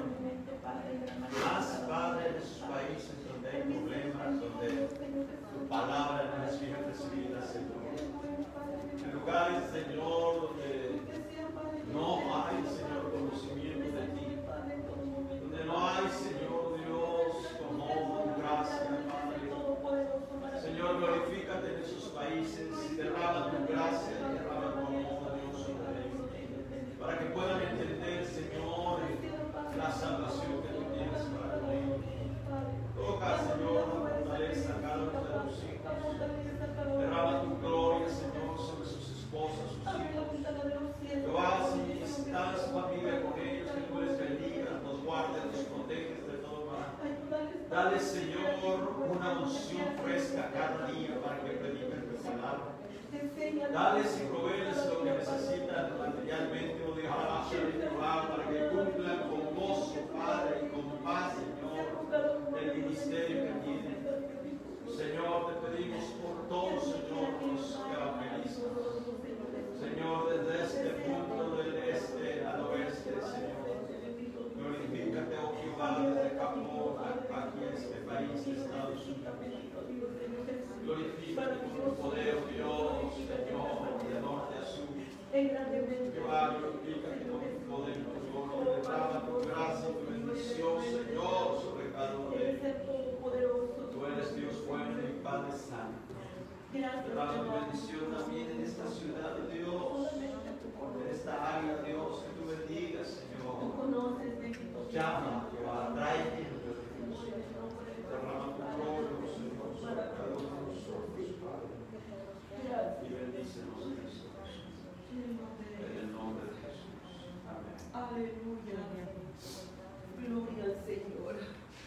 Más, Padre, en esos países donde hay problemas, donde tu palabra no es bien recibida, Señor. En lugares, Señor, donde no hay, Señor, conocimiento de ti, donde no hay, Señor Dios, tu amor, tu gracia, Padre. Señor, glorifícate en esos países y derrama tu gracia, derrama tu amor, Dios, sobre ellos, para que puedan entender, Señor, la salvación que tú tienes para ellos. Toca, Señor, la fortaleza a cada uno de tus hijos. Derrama tu gloria, Señor, sobre sus esposas, sus hijos. Jehová, si está su familia con ellos, que tú les bendigas, los guardes, los proteges de todo mal. Dale, Señor, una unción fresca cada día para que prediquen tu palabra. Dales y proveeles lo que necesitan materialmente, o para que cumplan con gozo, Padre, y con paz, Señor, el ministerio que tienen. Señor, te pedimos por todos, Señor, los evangelistas. Señor, desde este punto del este al oeste, Señor. Glorifícate, oh Jehová, desde Japón aquí en este país de Estados Unidos. Glorifícate por tu poder, Dios, Señor, de norte a sur. llama, Jehová, trae gente de Dios. Derrama tu gloria, Señor, sobre cada uno de nosotros, Padre. Y bendícenos en esta oración. En el nombre de Jesús. Amén. Aleluya. Gloria al Señor.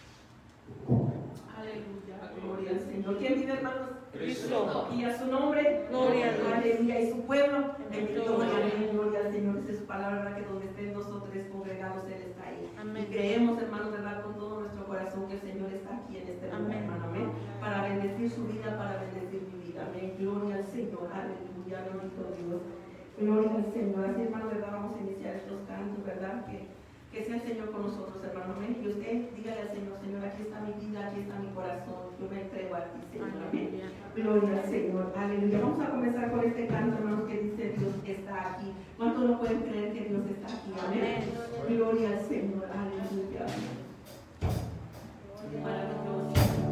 Aleluya. Gloria al Señor. ¿Quién vive, hermanos? Cristo. Y a su nombre. Gloria a Dios. Aleluya. Y su pueblo. Bendito Gloria. amén. Gloria al Señor. Dice su palabra, ¿verdad? Que donde estén nosotros congregados, Él está ahí. Amén. Y creemos, hermanos, ¿verdad? Con todo nuestro corazón que el Señor está aquí en este lugar, Amén. hermano. Amén. Para bendecir su vida, para bendecir mi vida. Amén. Gloria al Señor. Aleluya. Bendito Dios. Gloria al Señor. Así, hermano, ¿verdad? Vamos a iniciar estos cantos, ¿verdad? Que sea el Señor con nosotros, hermano. Amén. Y usted dígale al Señor, Señor, aquí está mi vida, aquí está mi corazón. Yo me entrego a ti, Señor. Amén. Gloria al Señor. Aleluya. Vamos a comenzar con este canto, hermanos, que dice Dios está aquí. ¿Cuántos no pueden creer que Dios está aquí? Amén. Gloria al Señor. Aleluya. Maravilloso.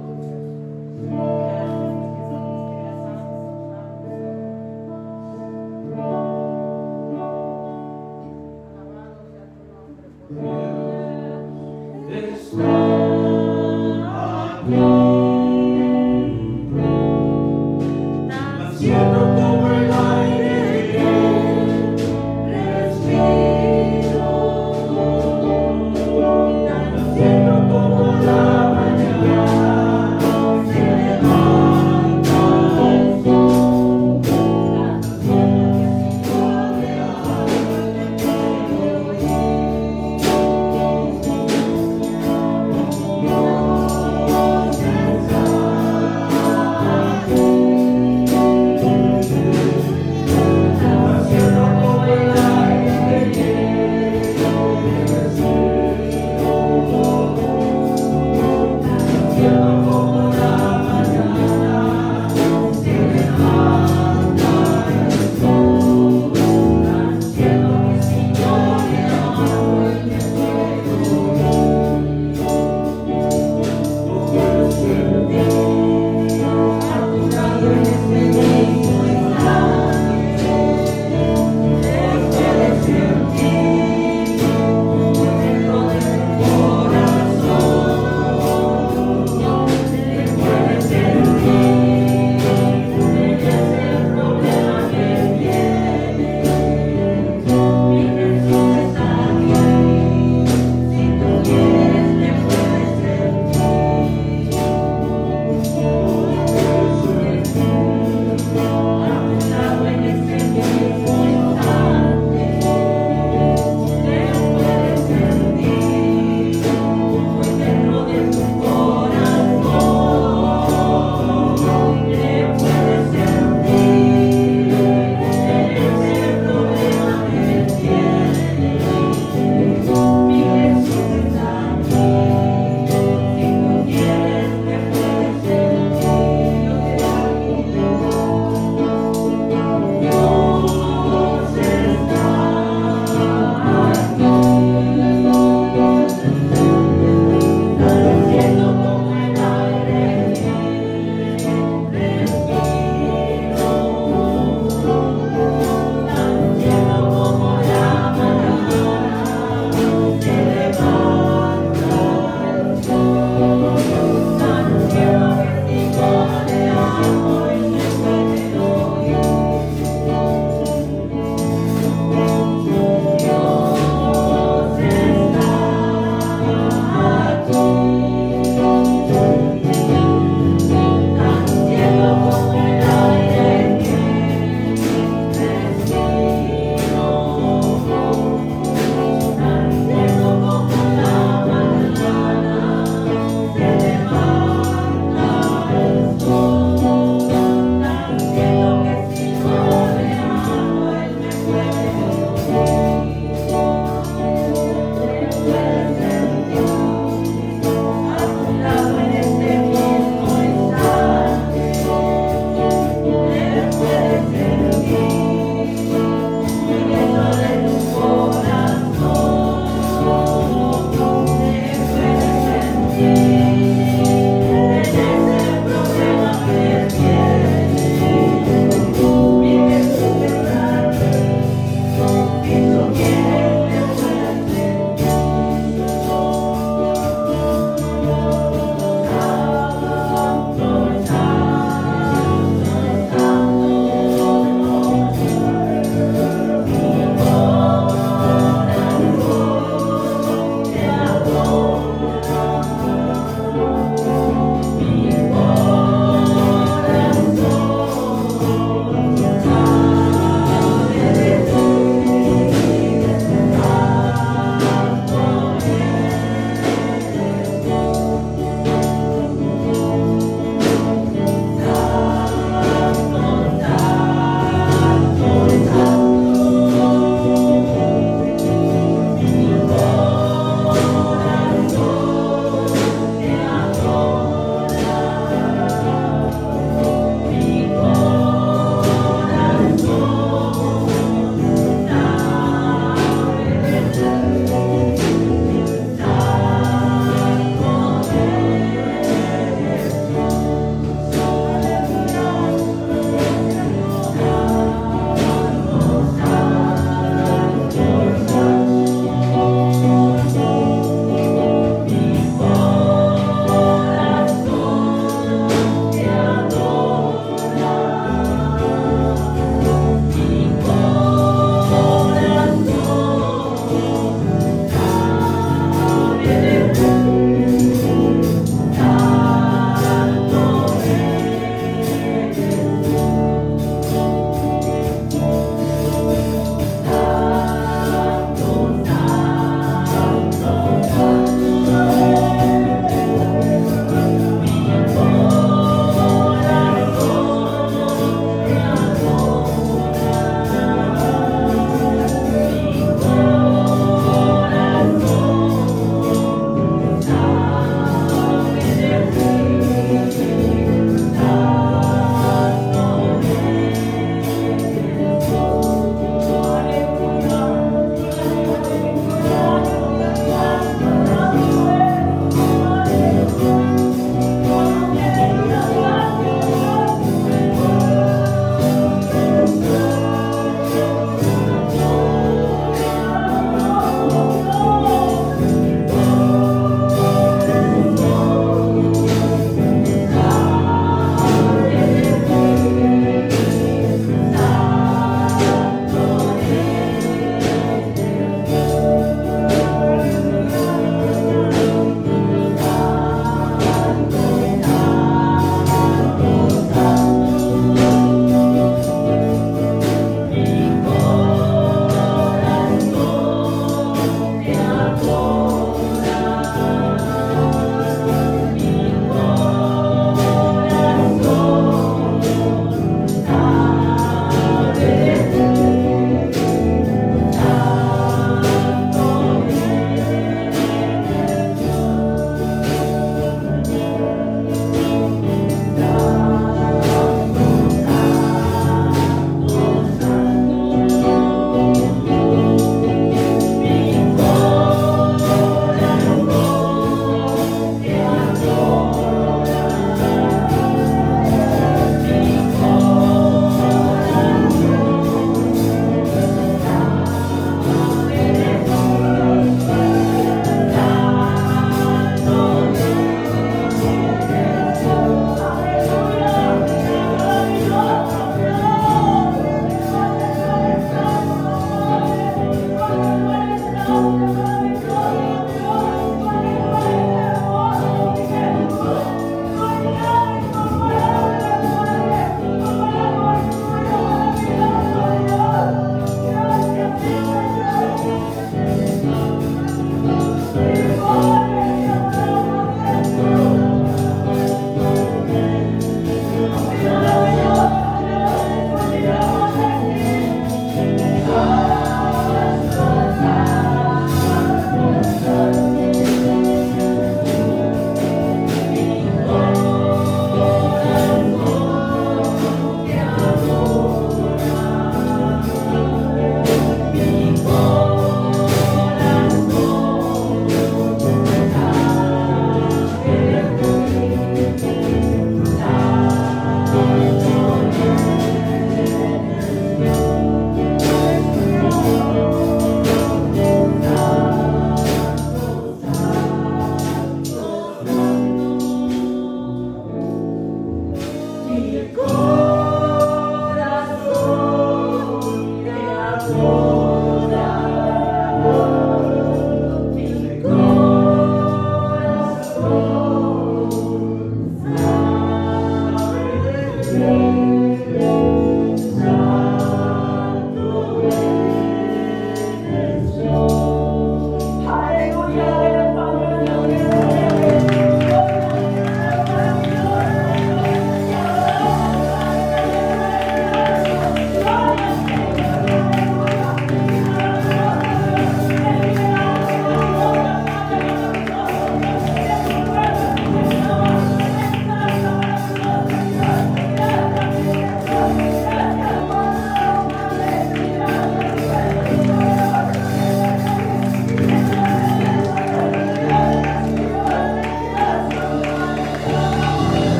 Naciendo como el aire, respiro.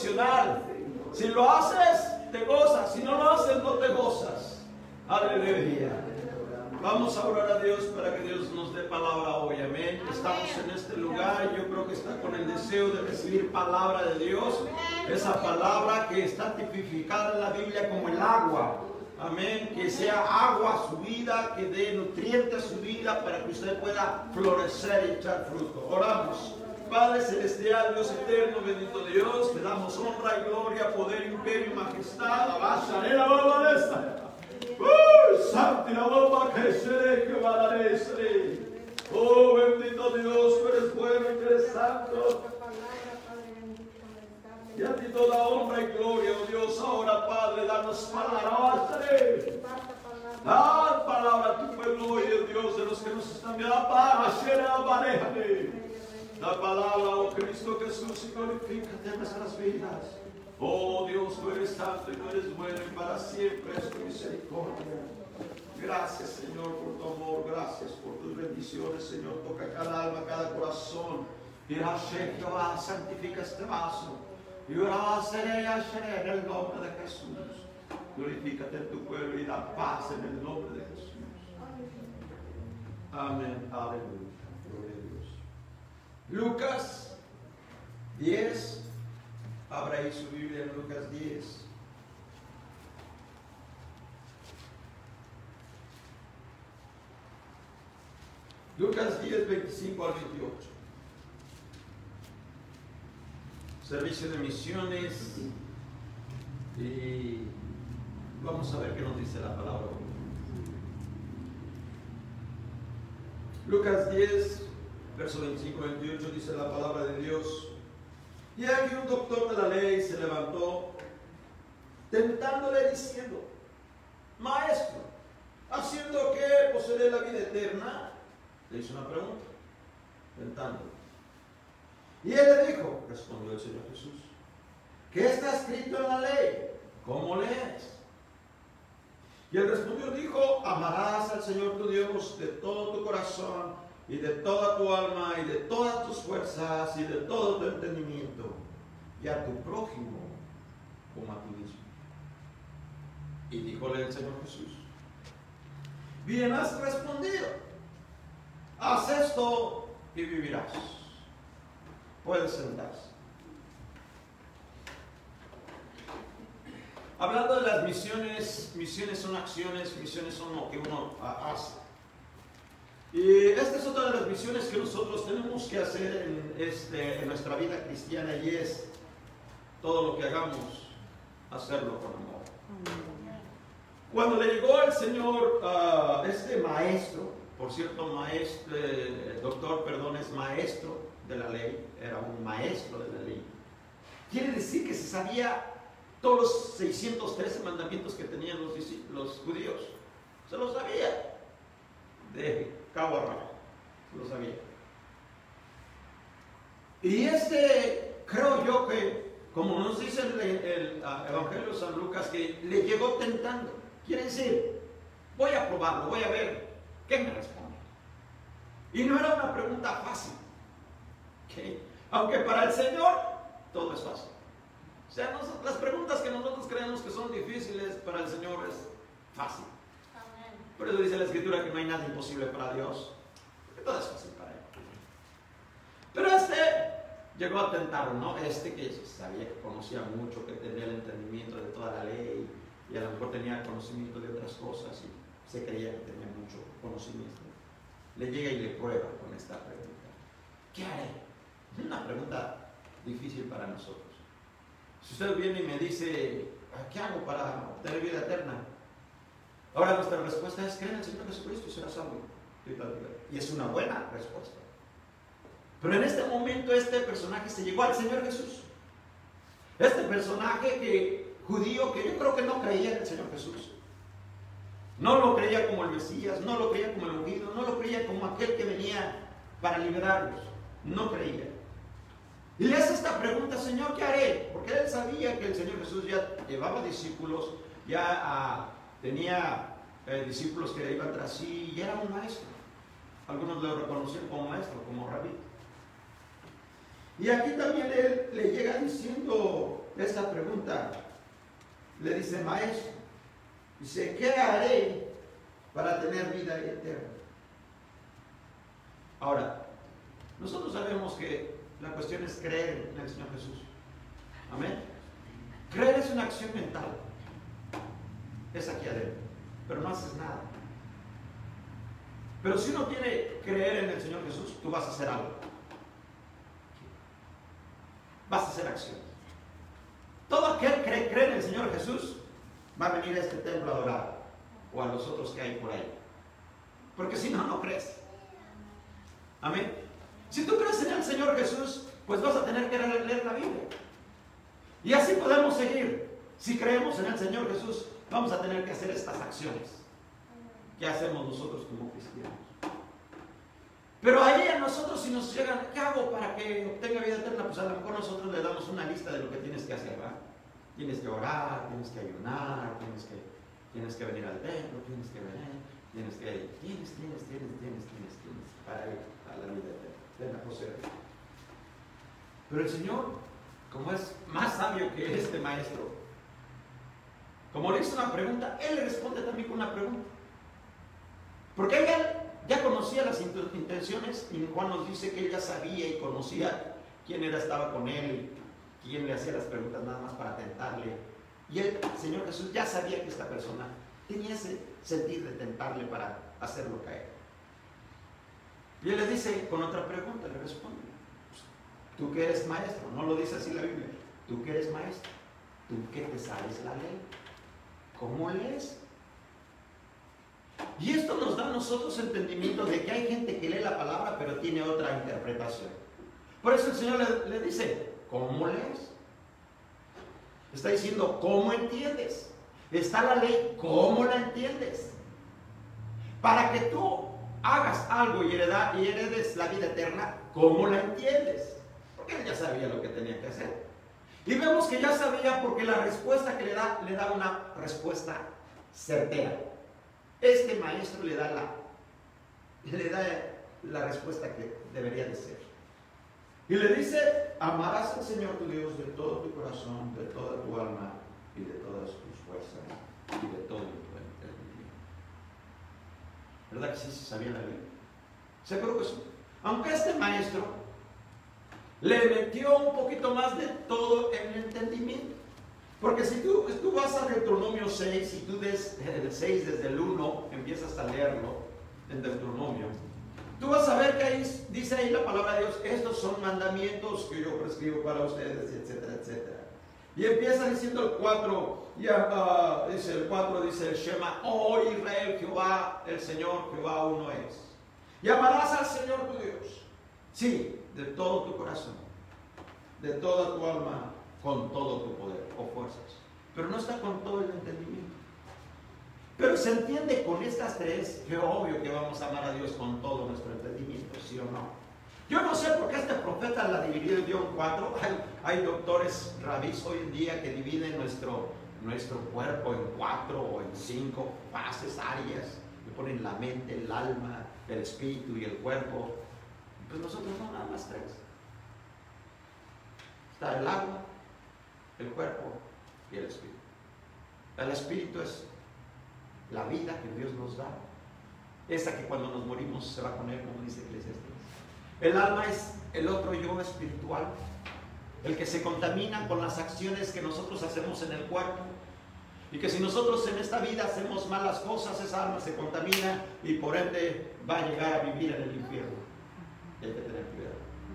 condicional. Si lo haces, te gozas. Si no lo haces, no te gozas. Aleluya. Vamos a orar a Dios para que Dios nos dé palabra hoy. Amén. Estamos en este lugar y yo creo que está con el deseo de recibir palabra de Dios. Esa palabra que está tipificada en la Biblia como el agua. Amén. Que sea agua a su vida, que dé nutrientes a su vida para que usted pueda florecer y echar fruto. Oramos. Padre celestial, Dios eterno, bendito Dios, te damos honra y gloria, poder, imperio y majestad. Abasharé la barba de esta. Santi la bomba que seré, que valaré. Oh, bendito Dios, tú eres bueno y tú eres santo. Y a ti toda honra y gloria, oh Dios. Ahora, Padre, danos palabra. Da palabra a tu pueblo hoy, oh Dios, de los que nos están viendo. La palabra, oh Cristo Jesús, y glorifícate en nuestras vidas. Oh Dios, tú eres santo y tú eres bueno y para siempre es tu misericordia. Gracias, Señor, por tu amor, gracias por tus bendiciones, Señor. Toca cada alma, cada corazón. Y Jehová, santifica este vaso. Y ahora seré en el nombre de Jesús. Glorifícate en tu pueblo y da paz en el nombre de Jesús. Amén, aleluya. Gloria a Dios. Lucas 10. Abra ahí su Biblia en Lucas 10. Lucas 10, 25 al 28. Servicio de misiones. Y vamos a ver qué nos dice la palabra. Lucas 10, verso 25 al 28 dice la palabra de Dios. Y aquí un doctor de la ley se levantó, tentándole diciendo: Maestro, haciendo que poseeré la vida eterna. Le hizo una pregunta, tentándole. Y él le dijo, respondió el Señor Jesús: ¿qué está escrito en la ley? ¿Cómo lees? Y él respondió, dijo: amarás al Señor tu Dios de todo tu corazón, y de toda tu alma, y de todas tus fuerzas, y de todo tu entendimiento, y a tu prójimo como a ti mismo. Y díjole el Señor Jesús: bien has respondido, haz esto y vivirás. Puedes sentarse. Hablando de las misiones, misiones son acciones, misiones son lo que uno hace. Y esta es otra de las misiones que nosotros tenemos que hacer en nuestra vida cristiana, y es todo lo que hagamos, hacerlo con amor. Cuando le llegó al Señor este maestro, por cierto, doctor, es maestro de la ley, era un maestro de la ley. Quiere decir que se sabía todos los 613 mandamientos que tenían los judíos. Se los sabía de cabo a rabo, lo sabía. Y creo yo que, como nos dice el Evangelio de San Lucas, que le llegó tentando. Quiere decir, voy a probarlo, voy a ver qué me responde. Y no era una pregunta fácil, ¿okay? Aunque para el Señor todo es fácil. O sea, las preguntas que nosotros creemos que son difíciles, para el Señor es fácil. Por eso dice la Escritura que no hay nada imposible para Dios, porque todo es fácil para Él. Pero llegó a tentarlo, ¿no? Que sabía que conocía mucho, que tenía el entendimiento de toda la ley, y a lo mejor tenía conocimiento de otras cosas, y se creía que tenía mucho conocimiento. Le llega y le prueba con esta pregunta: ¿qué haré? Es una pregunta difícil para nosotros. Si usted viene y me dice: ¿qué hago para obtener vida eterna? Ahora nuestra respuesta es: cree en el Señor Jesucristo y serás salvo. Y es una buena respuesta. Pero en este momento este personaje se llegó al Señor Jesús. Este personaje judío que yo creo que no creía en el Señor Jesús. No lo creía como el Mesías, no lo creía como el ungido, no lo creía como aquel que venía para liberarlos. No creía. Y le hace esta pregunta: Señor, ¿qué haré? Porque él sabía que el Señor Jesús ya llevaba discípulos, ya tenía discípulos que le iban tras sí, y era un maestro. Algunos lo reconocían como maestro, como rabí. Y aquí también él le llega diciendo: esta pregunta. Le dice, maestro, dice, ¿qué haré para tener vida eterna? Ahora, nosotros sabemos que la cuestión es creer en el Señor Jesús. Amén. Creer es una acción mental. Es aquí adentro, pero no haces nada. Pero si uno quiere creer en el Señor Jesús, tú vas a hacer algo. Vas a hacer acción. Todo aquel que cree en el Señor Jesús va a venir a este templo a adorar, o a los otros que hay por ahí. Porque si no, no crees. Amén. Si tú crees en el Señor Jesús, pues vas a tener que leer la Biblia. Y así podemos seguir. Si creemos en el Señor Jesús, vamos a tener que hacer estas acciones. ¿Qué hacemos nosotros como cristianos? Pero ahí a nosotros, si nos llegan, ¿qué hago para que obtenga vida eterna? Pues a lo mejor nosotros le damos una lista de lo que tienes que hacer, ¿verdad? Tienes que orar, tienes que ayunar, tienes que venir al templo, tienes que venir, tienes para ir a la vida eterna, poseer. Pero el Señor, como es más sabio que este maestro, como le hizo una pregunta, Él le responde también con una pregunta. Porque él ya conocía las intenciones, y Juan nos dice que él ya sabía y conocía quién estaba con él, quién le hacía las preguntas nada más para tentarle. Y el Señor Jesús ya sabía que esta persona tenía ese sentir de tentarle para hacerlo caer. Y él le dice con otra pregunta, le responde, tú que eres maestro, no lo dice así la Biblia, tú que eres maestro, tú que te sabes la ley, ¿cómo lees? Y esto nos da a nosotros entendimiento de que hay gente que lee la palabra pero tiene otra interpretación. Por eso el Señor le dice, ¿cómo lees? Está diciendo, ¿cómo entiendes? Está la ley, ¿cómo la entiendes? Para que tú hagas algo y heredes la vida eterna, ¿cómo la entiendes? Porque él ya sabía lo que tenía que hacer. Y vemos que ya sabía porque la respuesta que le da una respuesta certera. Este maestro le da la respuesta que debería de ser. Y le dice, amarás al Señor tu Dios de todo tu corazón, de toda tu alma y de todas tus fuerzas y de todo tu entendimiento. ¿Verdad que sí sabía la Biblia? Seguro que sí. Aunque este maestro le metió un poquito más de todo en el entendimiento. Porque si tú vas a Deuteronomio 6 y tú des el 6 desde el 1, empiezas a leerlo en Deuteronomio, tú vas a ver que ahí dice ahí la palabra de Dios, estos son mandamientos que yo prescribo para ustedes, etcétera, etcétera. Y empieza diciendo el 4, dice el Shema, oh Israel, Jehová, el Señor, Jehová uno es. Y amarás al Señor tu Dios, sí, de todo tu corazón, de toda tu alma, con todo tu poder o fuerzas. Pero no está con todo el entendimiento. Pero se entiende con estas tres que obvio que vamos a amar a Dios con todo nuestro entendimiento, ¿sí o no? Yo no sé por qué este profeta la dividió en 4. Hay doctores rabís hoy en día que dividen nuestro cuerpo en 4 o en 5 fases, áreas. Le ponen la mente, el alma, el espíritu y el cuerpo. Pues nosotros no, nada más 3. Está el alma, el cuerpo y el espíritu. El espíritu es la vida que Dios nos da, esa que cuando nos morimos se va con Él, como dice Eclesiastés. El alma es el otro yo espiritual, el que se contamina con las acciones que nosotros hacemos en el cuerpo, y que si nosotros en esta vida hacemos malas cosas, esa alma se contamina y por ende va a llegar a vivir en el infierno. Y hay que tener cuidado.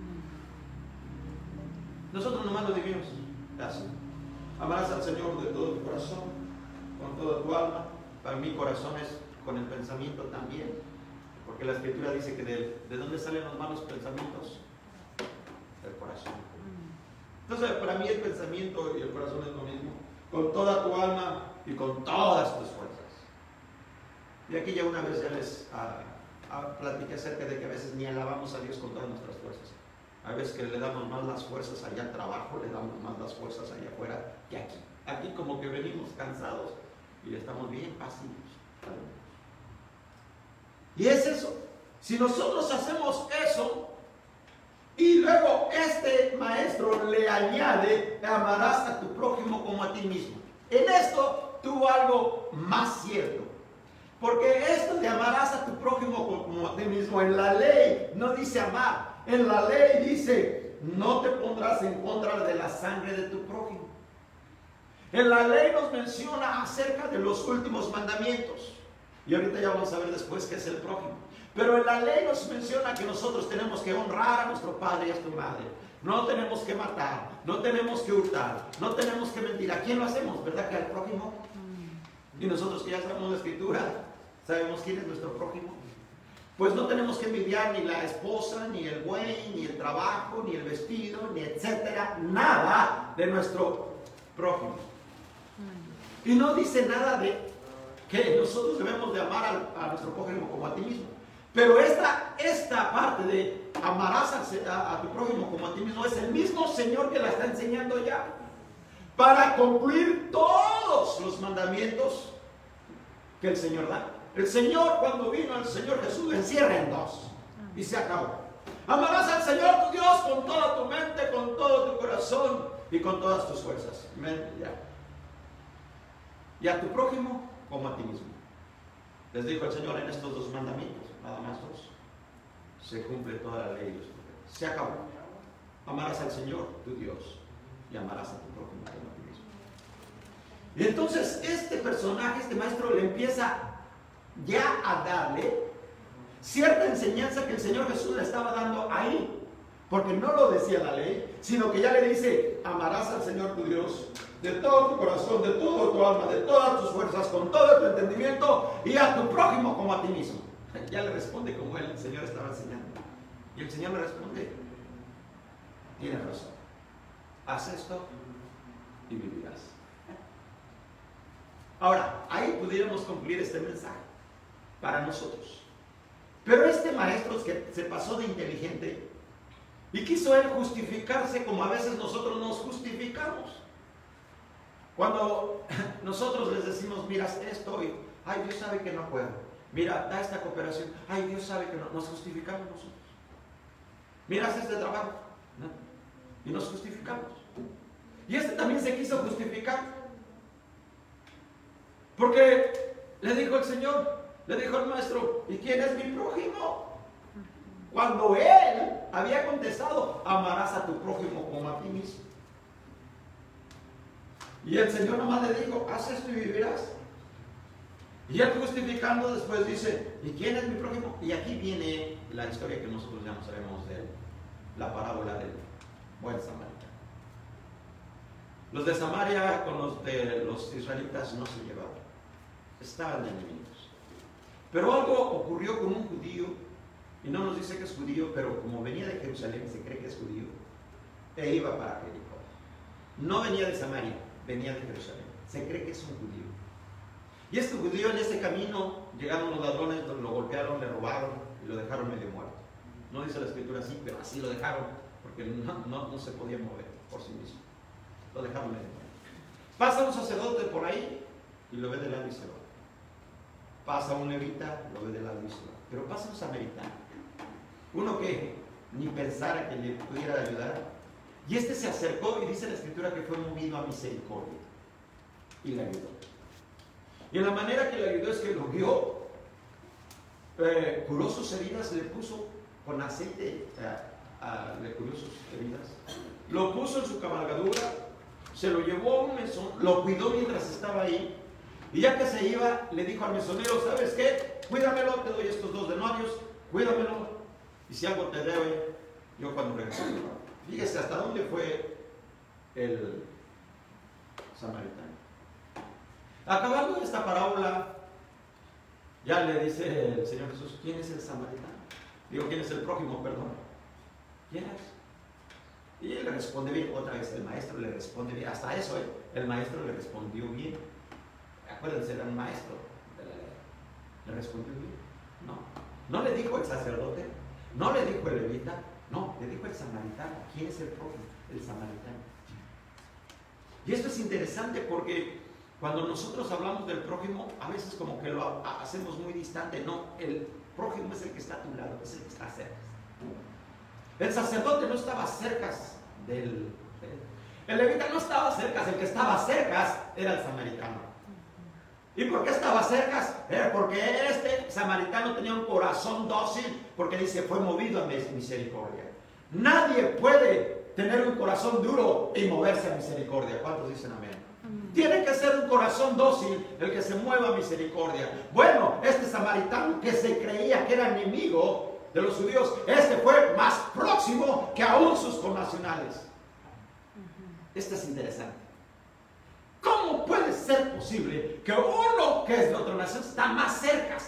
Nosotros nomás lo dividimos así. Amarás al Señor de todo tu corazón, con toda tu alma. Para mí corazón es con el pensamiento también, porque la Escritura dice que ¿de dónde salen los malos pensamientos? Del corazón. Entonces para mí el pensamiento y el corazón es lo mismo, con toda tu alma y con todas tus fuerzas. Y aquí ya una vez ya les platiqué acerca de que a veces ni alabamos a Dios con todas nuestras fuerzas. A veces que le damos más las fuerzas allá al trabajo, le damos más las fuerzas allá afuera que aquí. Aquí como que venimos cansados y estamos bien pasivos. Y es eso. Si nosotros hacemos eso, Y luego este maestro le añade, amarás a tu prójimo como a ti mismo. En esto tuvo algo más cierto. Porque esto de amarás a tu prójimo como a ti mismo, en la ley no dice amar. En la ley dice, no te pondrás en contra de la sangre de tu prójimo. En la ley nos menciona acerca de los últimos mandamientos. Y ahorita ya vamos a ver después qué es el prójimo. Pero en la ley nos menciona que nosotros tenemos que honrar a nuestro padre y a nuestra madre. No tenemos que matar, no tenemos que hurtar, no tenemos que mentir. ¿A quién lo hacemos? ¿Verdad que al prójimo? Y nosotros que ya sabemos la escritura, sabemos quién es nuestro prójimo. Pues no tenemos que envidiar ni la esposa, ni el buey, ni el trabajo, ni el vestido, ni etcétera. Nada de nuestro prójimo. Y no dice nada de que nosotros debemos de amar a nuestro prójimo como a ti mismo. Pero esta parte de amarás a tu prójimo como a ti mismo es el mismo Señor que la está enseñando ya. Para cumplir todos los mandamientos que el Señor da. El Señor, cuando vino el Señor Jesús, encierra en dos. Y se acabó. Amarás al Señor tu Dios con toda tu mente, con todo tu corazón y con todas tus fuerzas. Y a tu prójimo como a ti mismo. Les dijo el Señor en estos dos mandamientos, nada más dos. Se cumple toda la ley de los profetas. Se acabó. Amarás al Señor tu Dios y amarás a tu prójimo como a ti mismo. Y entonces este personaje, este maestro, le empieza ya a darle cierta enseñanza que el Señor Jesús le estaba dando ahí. Porque no lo decía la ley, sino que ya le dice, amarás al Señor tu Dios de todo tu corazón, de todo tu alma, de todas tus fuerzas, con todo tu entendimiento, y a tu prójimo como a ti mismo. Ya le responde como el Señor estaba enseñando. Y el Señor le responde, tienes razón, haz esto y vivirás. Ahora, ahí pudiéramos concluir este mensaje para nosotros. Pero este maestro que se pasó de inteligente y quiso él justificarse como a veces nosotros nos justificamos. Cuando nosotros les decimos, mira esto y, ay, Dios sabe que no puedo. Mira, da esta cooperación. Ay, Dios sabe que no. Nos justificamos nosotros. Mira, haz este trabajo. ¿No? Y nos justificamos. Y este también se quiso justificar. Porque le dijo el Señor, le dijo el maestro, ¿y quién es mi prójimo? Cuando él había contestado, amarás a tu prójimo como a ti mismo. Y el Señor nomás le dijo, haz esto y vivirás. Y él justificando después dice, ¿y quién es mi prójimo? Y aquí viene la historia que nosotros ya no sabemos de él, la parábola del buen samaritano. Los de Samaria con los de los israelitas no se llevaban, estaban enemigos. Pero algo ocurrió con un judío, y no nos dice que es judío, pero como venía de Jerusalén, se cree que es judío, e iba para Jericó. No venía de Samaria, venía de Jerusalén. Se cree que es un judío. Y este judío en ese camino llegaron los ladrones, lo golpearon, le robaron y lo dejaron medio muerto. No dice la escritura así, pero así lo dejaron, porque no se podía mover por sí mismo. Lo dejaron medio muerto. Pasa un sacerdote por ahí y lo ve de lado y se va. Pasa un levita, lo ve de lado y se va. Pero pasa un samaritano, uno que ni pensara que le pudiera ayudar. Y este se acercó y dice la escritura que fue movido a misericordia y le ayudó. Y en la manera que le ayudó es que lo guió, curó sus heridas, le puso con aceite, le curó sus heridas, lo puso en su cabalgadura, se lo llevó a un mesón, lo cuidó mientras estaba ahí, y ya que se iba, le dijo al mesonero, ¿sabes qué? Cuídamelo, te doy estos 2 denarios, cuídamelo, y si algo te debe, yo cuando regrese. Fíjese hasta dónde fue el samaritano. Acabando esta parábola, ya le dice el Señor Jesús, ¿quién es el samaritano? Digo, ¿quién es el prójimo? Perdón. ¿Quién es? Y él le responde bien, otra vez el maestro le responde bien, hasta eso, el maestro le respondió bien. Acuérdense, era un maestro de la ley. Le respondió bien. No le dijo el sacerdote, no le dijo el levita, no, le dijo el samaritano. ¿Quién es el prójimo? El samaritano. Y esto es interesante porque cuando nosotros hablamos del prójimo, a veces como que lo hacemos muy distante. No, el prójimo es el que está a tu lado, es el que está cerca. El sacerdote no estaba cerca del... El levita no estaba cerca, el que estaba cerca era el samaritano. ¿Y por qué estaba cerca? Era porque este samaritano tenía un corazón dócil, porque dice, fue movido a misericordia. Nadie puede tener un corazón duro y moverse a misericordia. ¿Cuántos dicen amén? Tiene que ser un corazón dócil el que se mueva a misericordia. Bueno, este samaritano que se creía que era enemigo de los judíos, este fue más próximo que aún sus connacionales. Esto es interesante. ¿Cómo puede ser posible que uno que es de otra nación está más cerca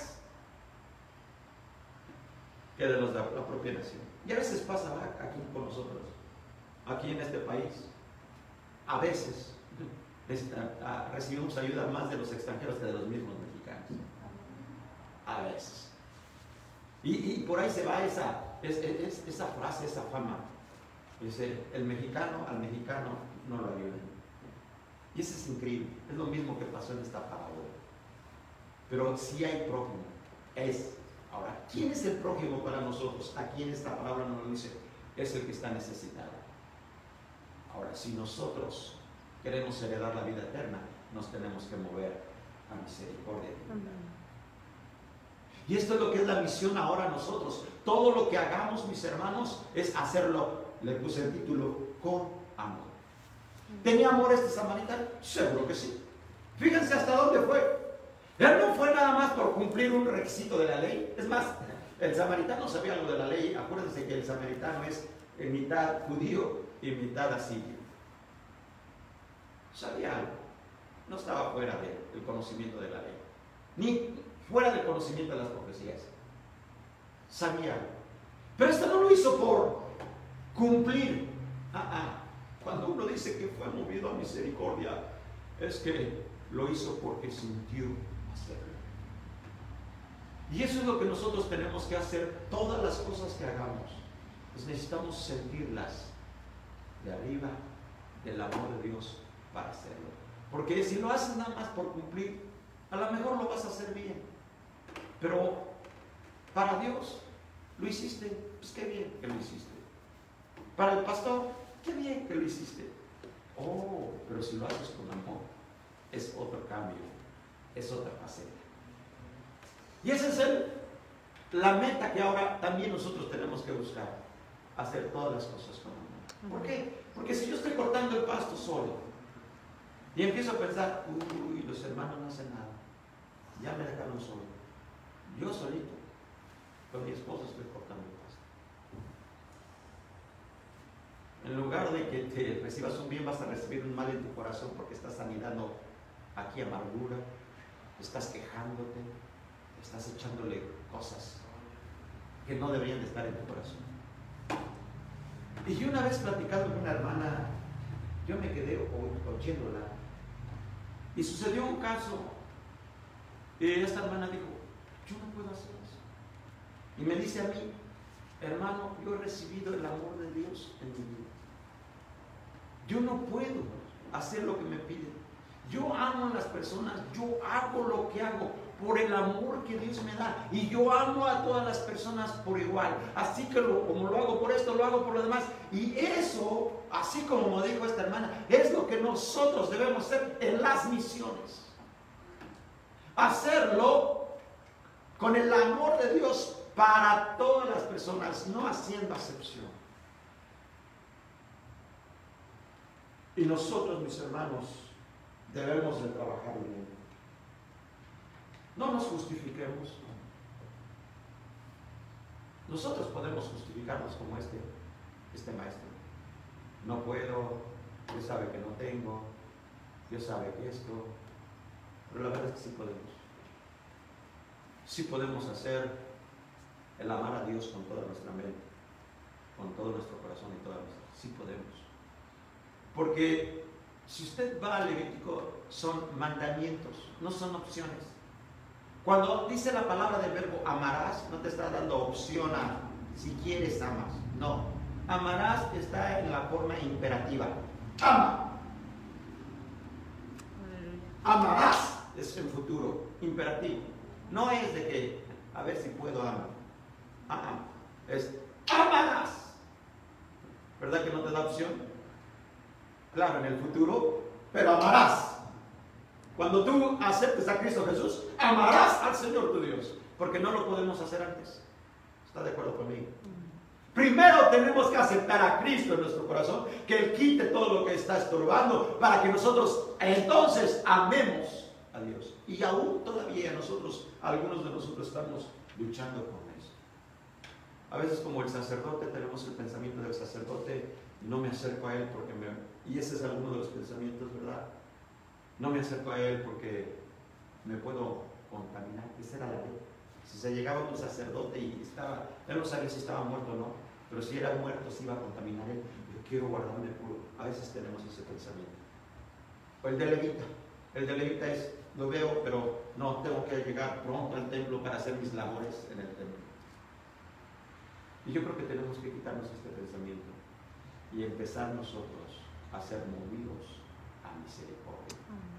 que de los de la propia nación? Y a veces pasa aquí con nosotros, aquí en este país. A veces recibimos ayuda más de los extranjeros que de los mismos mexicanos. A veces. Y por ahí se va esa frase, esa fama. Dice, el mexicano al mexicano no lo ayuda. Y eso es increíble. Es lo mismo que pasó en esta parábola. Pero si hay prójimo, ahora, ¿quién es el prójimo para nosotros? Aquí en esta parábola nos lo dice, es el que está necesitado. Ahora, si nosotros queremos heredar la vida eterna, nos tenemos que mover a misericordia. Y esto es lo que es la misión ahora nosotros. Todo lo que hagamos, mis hermanos, es hacerlo, le puse el título, con amor. ¿Tenía amor este samaritano? Seguro que sí. Fíjense hasta dónde fue. Él no fue nada más por cumplir un requisito de la ley. Es más, el samaritano sabía algo de la ley. Acuérdense que el samaritano es mitad judío y mitad asirio. Sabía algo. No estaba fuera del conocimiento de la ley, ni fuera del conocimiento de las profecías. Sabía algo. Pero esto no lo hizo por cumplir. Cuando uno dice que fue movido a misericordia, es que lo hizo porque sintió hacerlo. Y eso es lo que nosotros tenemos que hacer. Todas las cosas que hagamos, pues necesitamos sentirlas de arriba, del amor de Dios, para hacerlo. Porque si lo haces nada más por cumplir, a lo mejor lo vas a hacer bien, pero para Dios lo hiciste, pues qué bien que lo hiciste. Para el pastor, qué bien que lo hiciste. Pero si lo haces con amor, es otro cambio, es otra faceta. Y esa es la meta que ahora también nosotros tenemos que buscar, hacer todas las cosas con amor. ¿Por qué? Porque si yo estoy cortando el pasto solo y empiezo a pensar, los hermanos no hacen nada, ya me dejaron solo, yo solito con mi esposa estoy cortando el pasto. En lugar de que te recibas un bien, vas a recibir un mal en tu corazón porque estás anidando aquí amargura, estás quejándote, estás echándole cosas que no deberían de estar en tu corazón. Y yo una vez platicando con una hermana, yo me quedé oyéndola, y sucedió un caso, y esta hermana dijo, yo no puedo hacer eso. Y me dice a mí, hermano, yo he recibido el amor de Dios en mi vida. Yo no puedo hacer lo que me piden. Yo amo a las personas, yo hago lo que hago por el amor que Dios me da. Y yo amo a todas las personas por igual. Así que como lo hago por esto, lo hago por lo demás. Y eso, así como me dijo esta hermana, es lo que nosotros debemos hacer en las misiones. Hacerlo con el amor de Dios para todas las personas, no haciendo acepción. Y nosotros, mis hermanos, debemos de trabajar bien. No nos justifiquemos. Nosotros podemos justificarnos como este maestro. No puedo, Dios sabe que no tengo, Dios sabe que esto. Pero la verdad es que sí podemos. Sí podemos hacer el amar a Dios con toda nuestra mente, con todo nuestro corazón y toda nuestra. Sí podemos. Porque si usted va al Levítico, son mandamientos, no son opciones. Cuando dice la palabra del verbo amarás, no te está dando opción a si quieres amas. No, amarás está en la forma imperativa. Ama. Amarás es en futuro, imperativo. No es de que a ver si puedo amar. Es amarás. ¿Verdad que no te da opción? Claro, en el futuro, pero amarás. Cuando tú aceptes a Cristo Jesús, amarás al Señor tu Dios, porque no lo podemos hacer antes. ¿Está de acuerdo conmigo? Primero tenemos que aceptar a Cristo en nuestro corazón, que Él quite todo lo que está estorbando, para que nosotros entonces amemos a Dios. Y aún todavía nosotros, algunos de nosotros estamos luchando con eso. A veces como el sacerdote tenemos el pensamiento del sacerdote, no me acerco a Él porque y ese es alguno de los pensamientos, ¿verdad? No me acerco a Él porque me puedo contaminar. Esa era la ley. Si se llegaba un sacerdote y estaba, él no sabía si estaba muerto o no, pero si era muerto se iba a contaminar él. Yo quiero guardarme puro. A veces tenemos ese pensamiento. O el de levita. El de levita es, lo veo, pero no, tengo que llegar pronto al templo para hacer mis labores en el templo. Y yo creo que tenemos que quitarnos este pensamiento y empezar nosotros a ser movidos a misericordia.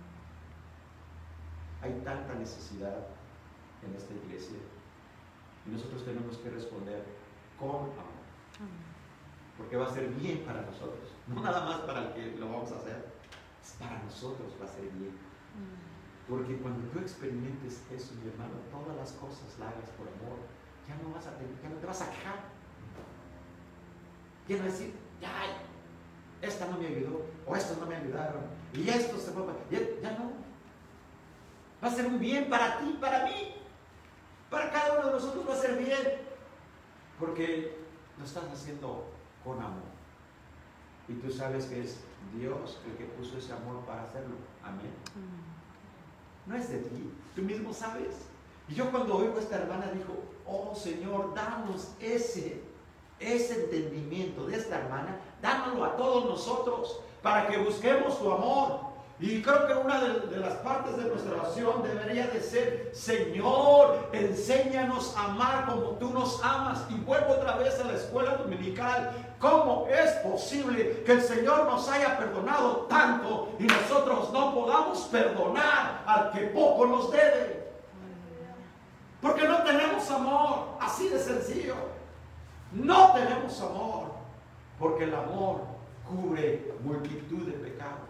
Hay tanta necesidad en esta iglesia y nosotros tenemos que responder con amor, porque va a ser bien para nosotros, no nada más para el que lo vamos a hacer, es para nosotros, va a ser bien, porque cuando tú experimentes eso, mi hermano, todas las cosas las hagas por amor, ya no te vas a quejar, ya no decir, ya, esta no me ayudó, o estos no me ayudaron, y esto se fue, ya no. Va a ser un bien para ti, para mí, para cada uno de nosotros va a ser bien, porque lo estás haciendo con amor. Y tú sabes que es Dios el que puso ese amor para hacerlo. Amén. No es de ti, tú mismo sabes. Y yo cuando oigo a esta hermana dijo, oh Señor, danos ese entendimiento de esta hermana, dánoslo a todos nosotros para que busquemos tu amor. Y creo que una de las partes de nuestra oración debería de ser, Señor, enséñanos a amar como tú nos amas. Y vuelvo otra vez a la escuela dominical. ¿Cómo es posible que el Señor nos haya perdonado tanto y nosotros no podamos perdonar al que poco nos debe? Porque no tenemos amor, así de sencillo. No tenemos amor, porque el amor cubre multitud de pecados.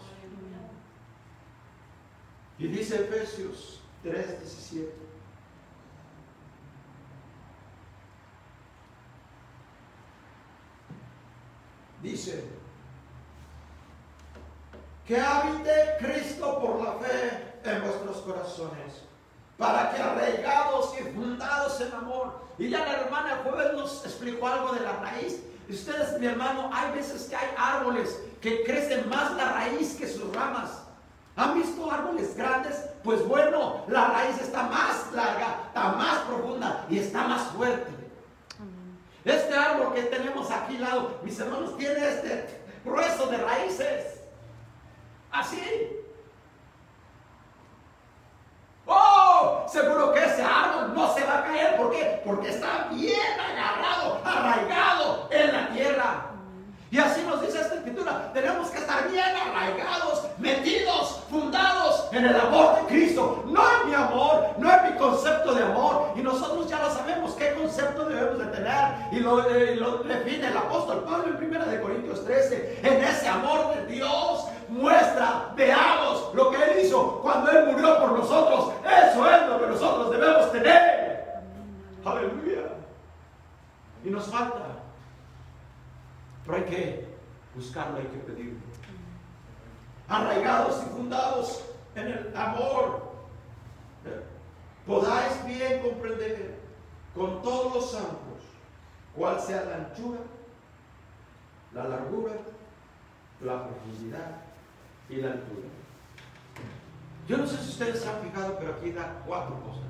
Y dice Efesios 3:17. Dice que habite Cristo por la fe en vuestros corazones, para que arraigados y fundados en amor. Y ya la hermana el jueves nos explicó algo de la raíz. Y ustedes, mi hermano, hay veces que hay árboles que crecen más la raíz que sus ramas. ¿Han visto árboles grandes? Pues bueno, la raíz está más larga, está más profunda y está más fuerte. Este árbol que tenemos aquí al lado, mis hermanos, tiene este grueso de raíces. Así. ¡Oh! Seguro que ese árbol no se va a caer. ¿Por qué? Porque está bien agarrado, arraigado en la tierra. Y así nos dice esta escritura, tenemos que estar bien arraigados, metidos, fundados en el amor de Cristo, no en mi amor, no en mi concepto de amor. Y nosotros ya lo sabemos qué concepto debemos de tener, y lo define el apóstol Pablo en 1 Corintios 13, en ese amor de Dios. Muestra, veamos lo que Él hizo cuando Él murió por nosotros. Eso es lo que nosotros debemos tener. Aleluya. Y nos falta, pero hay que buscarlo, hay que pedirlo. Arraigados y fundados en el amor, podáis bien comprender con todos los santos cuál sea la anchura, la largura, la profundidad y la altura. Yo no sé si ustedes se han fijado, pero aquí da 4 cosas.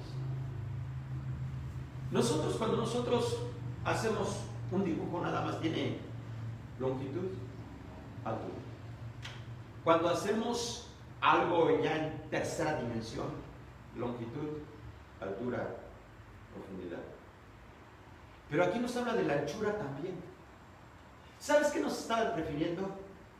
Cuando nosotros hacemos un dibujo, nada más tiene longitud, altura. Cuando hacemos algo ya en tercera dimensión, longitud, altura, profundidad. Pero aquí nos habla de la anchura también. ¿Sabes qué nos está refiriendo?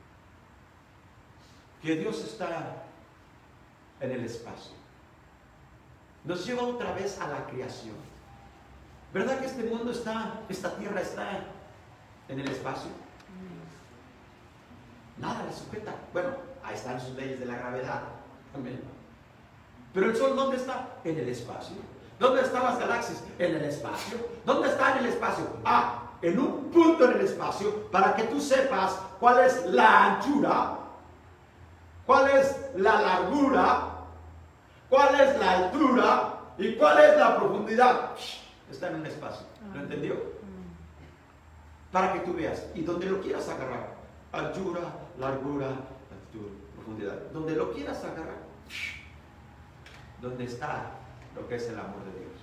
Que Dios está en el espacio. Nos lleva otra vez a la creación. ¿Verdad que este mundo esta tierra está en el espacio? Nada le sujeta. Bueno, ahí están sus leyes de la gravedad. Amén. Pero el sol, ¿dónde está? En el espacio. ¿Dónde están las galaxias? En el espacio. ¿Dónde está en el espacio? Ah, en un punto en el espacio, para que tú sepas cuál es la anchura, cuál es la largura, cuál es la altura y cuál es la profundidad. Está en un espacio. ¿Lo entendió? Para que tú veas. Y donde lo quieras agarrar, anchura, largura, altura, profundidad, donde lo quieras agarrar, donde está lo que es el amor de Dios.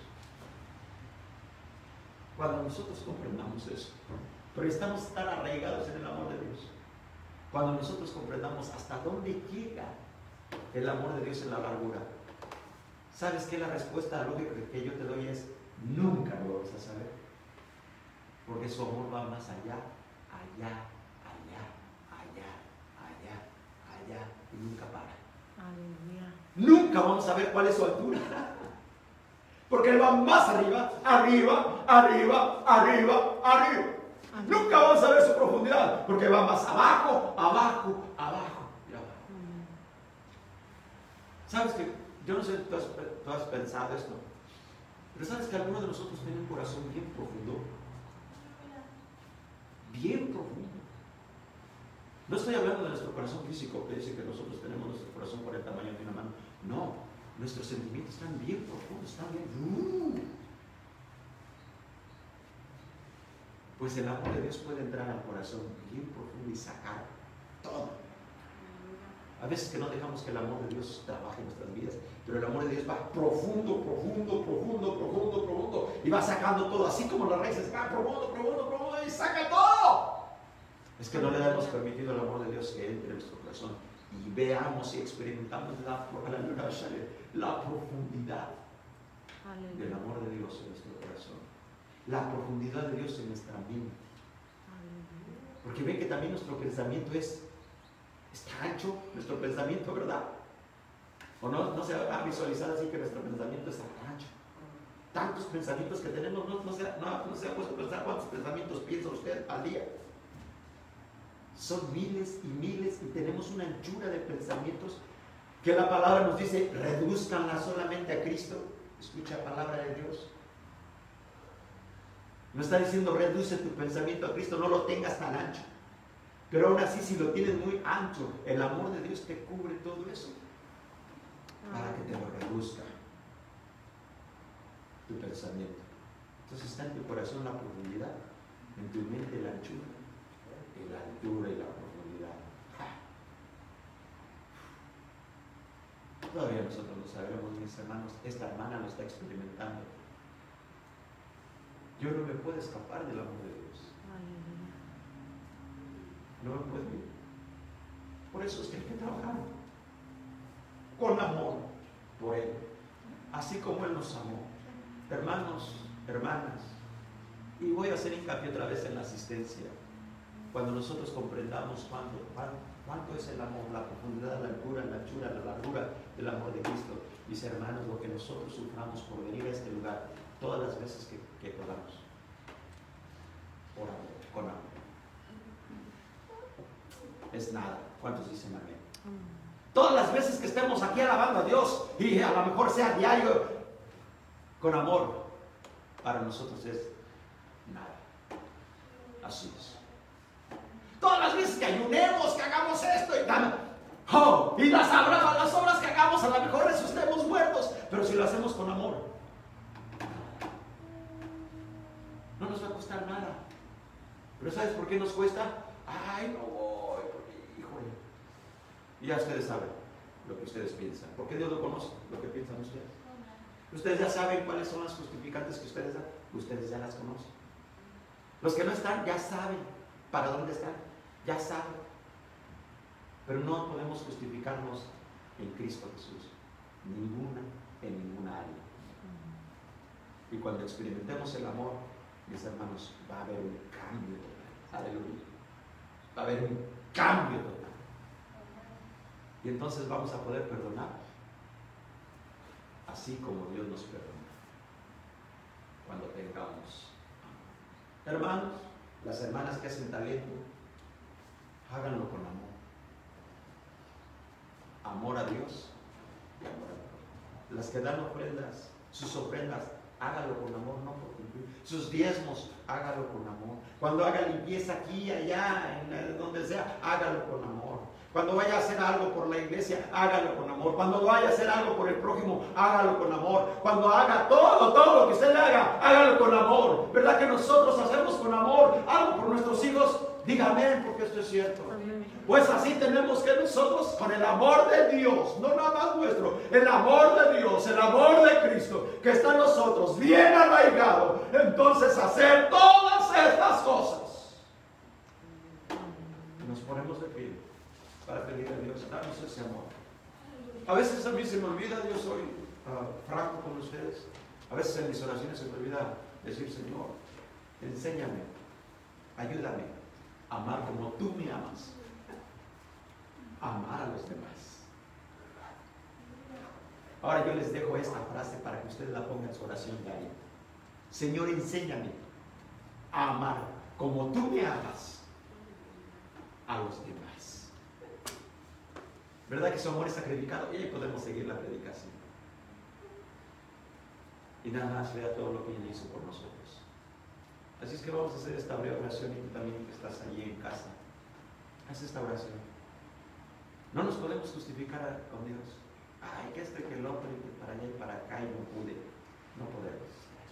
Cuando nosotros comprendamos eso, pero estamos tan arraigados en el amor de Dios, cuando nosotros comprendamos hasta dónde llega el amor de Dios en la largura, ¿sabes qué? La respuesta lógica que yo te doy es: nunca lo vas a saber, porque su amor va más allá, allá, y nunca para. Aleluya. Nunca vamos a ver cuál es su altura, porque él va más arriba, arriba, arriba, arriba, arriba. Nunca vamos a ver su profundidad, porque va más abajo, abajo, abajo y abajo. ¿Sabes que? Yo no sé si tú has pensado esto, pero ¿sabes que algunos de nosotros tienen un corazón bien profundo? Bien profundo. No estoy hablando de nuestro corazón físico, que dice que nosotros tenemos nuestro corazón por el tamaño de una mano. No, nuestros sentimientos están bien profundos, están bien. Pues el amor de Dios puede entrar al corazón bien profundo y sacar todo. A veces que no dejamos que el amor de Dios trabaje en nuestras vidas, pero el amor de Dios va profundo, profundo, profundo, profundo, profundo, y va sacando todo, así como las raíces va profundo, profundo, profundo, y saca todo. Es que no le hemos permitido al amor de Dios que entre en nuestro corazón y veamos y experimentamos la profundidad del amor de Dios en nuestro corazón, la profundidad de Dios en nuestra mente. Porque ven que también nuestro pensamiento está ancho, nuestro pensamiento, ¿verdad? ¿O no se ha visualizado así que nuestro pensamiento está ancho? Tantos pensamientos que tenemos, no se ha puesto a pensar cuántos pensamientos piensa usted al día. Son miles y miles, y tenemos una anchura de pensamientos que la palabra nos dice: reduzcanla solamente a Cristo. Escucha la palabra de Dios. No está diciendo reduce tu pensamiento a Cristo, no lo tengas tan ancho. Pero aún así, si lo tienes muy ancho, el amor de Dios te cubre todo eso para que te lo reduzca tu pensamiento. Entonces está en tu corazón la profundidad, en tu mente la anchura, en la altura y la profundidad. Todavía nosotros no sabemos, mis hermanos. Esta hermana lo está experimentando. Yo no me puedo escapar del amor de Dios. No me puedo ir. Por eso es que hay que trabajar con amor por Él, así como Él nos amó. Hermanos, hermanas, y voy a hacer hincapié otra vez en la asistencia. Cuando nosotros comprendamos cuánto es el amor, la profundidad, la altura, la anchura, la largura del amor de Cristo, mis hermanos, lo que nosotros suframos por venir a este lugar todas las veces que podamos, por amor, con amor, es nada. ¿Cuántos dicen amén? Todas las veces que estemos aquí alabando a Dios, y a lo mejor sea diario, con amor, para nosotros es nada. Así es. Todas las veces que ayunemos, que hagamos esto y las obras que hagamos, a lo mejor resucitemos muertos, pero si lo hacemos con amor, no nos va a costar nada. Pero ¿sabes por qué nos cuesta? Ay, no voy, porque, híjole. Y ya ustedes saben lo que ustedes piensan, porque Dios lo conoce, lo que piensan ustedes. Ustedes ya saben cuáles son las justificantes que ustedes dan, ustedes ya las conocen. Los que no están ya saben para dónde están, ya saben. Pero no podemos justificarnos en Cristo Jesús, en ninguna área. Y cuando experimentemos el amor, mis hermanos, va a haber un cambio total. Aleluya. Va a haber un cambio total. Y entonces vamos a poder perdonar, así como Dios nos perdona, cuando tengamos amor. Hermanos, las hermanas que hacen talento, háganlo con amor. Amor a Dios y amor a Dios. Las que dan ofrendas, sus ofrendas, hágalo con amor, no por cumplir. Sus diezmos, hágalo con amor. Cuando haga limpieza aquí, allá, donde sea, hágalo con amor. Cuando vaya a hacer algo por la iglesia, hágalo con amor. Cuando vaya a hacer algo por el prójimo, hágalo con amor. Cuando haga todo lo que usted le haga, hágalo con amor. ¿Verdad que nosotros hacemos con amor algo por nuestros hijos? Diga amén, porque esto es cierto. Pues así tenemos que nosotros, con el amor de Dios, no nada más nuestro, el amor de Dios, el amor de Cristo, que está en nosotros, bien arraigado, entonces hacer todas estas cosas. Y nos ponemos de pie para pedir a Dios, danos ese amor. A veces a mí se me olvida, yo soy franco con ustedes, a veces en mis oraciones se me olvida decir, Señor, enséñame, ayúdame a amar como tú me amas, amar a los demás. Ahora yo les dejo esta frase para que ustedes la pongan en su oración diaria. Señor, enséñame a amar como tú me amas a los demás. ¿Verdad que su amor es sacrificado? Y ahí podemos seguir la predicación. Y nada más vea todo lo que Él hizo por nosotros. Así es que vamos a hacer esta breve oración, y tú también que estás allí en casa, haz esta oración. No nos podemos justificar con Dios. Ay, que esto y que el otro, y que para allá y para acá, y no pude. No podemos.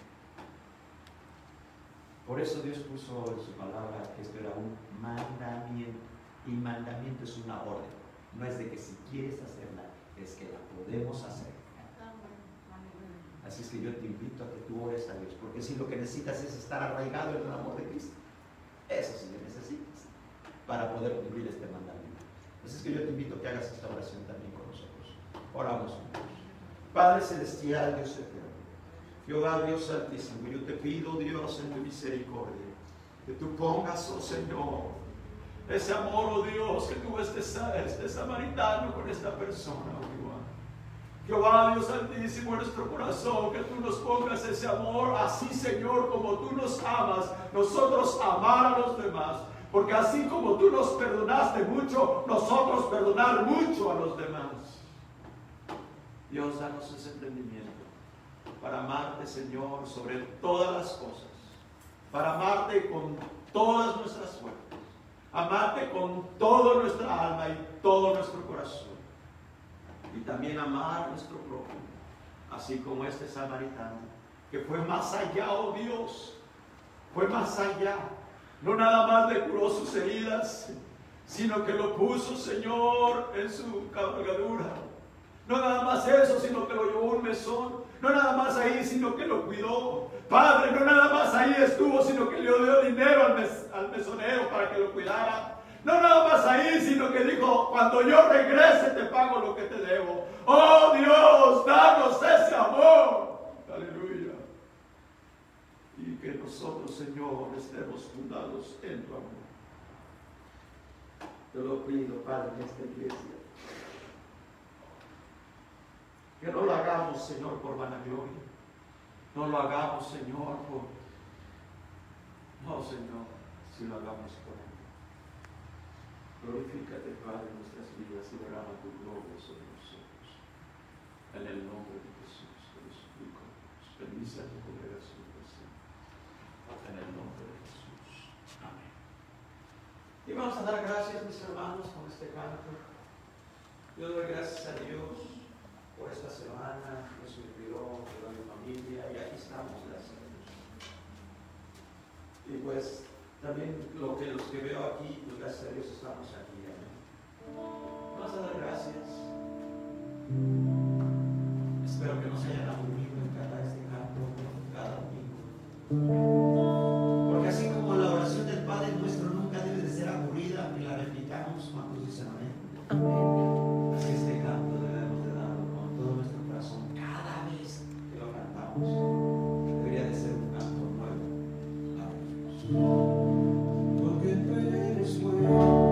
Por eso Dios puso en su palabra que esto era un mandamiento. Y mandamiento es una orden. No es de que si quieres hacerla, es que la podemos hacer. Así es que yo te invito a que tú ores a Dios, porque si lo que necesitas es estar arraigado en el amor de Cristo, eso sí lo necesitas para poder cumplir este mandamiento. Así es que yo te invito a que hagas esta oración también con nosotros. Oramos juntos. Padre celestial, Dios eterno, Jehová Dios altísimo, yo te pido, Dios, en tu misericordia, que tú pongas, oh Señor, ese amor, oh Dios, que tuvo este samaritano con esta persona, oh Jehová Dios altísimo, en nuestro corazón, que tú nos pongas ese amor, así Señor, como tú nos amas, nosotros amar a los demás, porque así como tú nos perdonaste mucho, nosotros perdonar mucho a los demás. Dios, danos ese entendimiento para amarte, Señor, sobre todas las cosas, para amarte con todas nuestras fuerzas, amarte con toda nuestra alma y todo nuestro corazón. Y también amar a nuestro prójimo, así como este samaritano, que fue más allá, oh Dios, fue más allá. No nada más le curó sus heridas, sino que lo puso, Señor, en su cabalgadura. No nada más eso, sino que lo llevó a un mesón. No nada más ahí, sino que lo cuidó. Padre, no nada más ahí estuvo, sino que le dio dinero al mesonero para que lo cuidara. No nada más ahí, sino que dijo, cuando yo regrese te pago lo que te debo. Oh Dios, danos ese amor. Aleluya. Y que nosotros, Señor, estemos fundados en tu amor. Te lo pido, Padre, en esta iglesia. Que no lo hagamos, Señor, por vanagloria. No lo hagamos, Señor, por... No, Señor, si lo hagamos por amor. Glorifícate, Padre, en nuestras vidas y derrama tu gloria sobre nosotros. En el nombre de Jesús, te lo suplico. Bendice a tu congregación presente. En el nombre de Jesús. Amén. Y vamos a dar gracias, mis hermanos, con este canto. Yo doy gracias a Dios por esta semana que nos inspiró, por mi familia, y aquí estamos, gracias a Dios. Y pues también los que veo aquí, pues gracias a Dios estamos aquí. Amén. Vamos a dar gracias. Espero que no se hayan aburrido en cada canto, cada domingo. Porque así como la oración del Padre nuestro nunca debe de ser aburrida, ni la repitamos, ¿cuántos dicen amén? Amén. Así este canto debemos de darlo con todo nuestro corazón cada vez que lo cantamos. Debería de ser un canto nuevo. Amén. Porque tú eres bueno.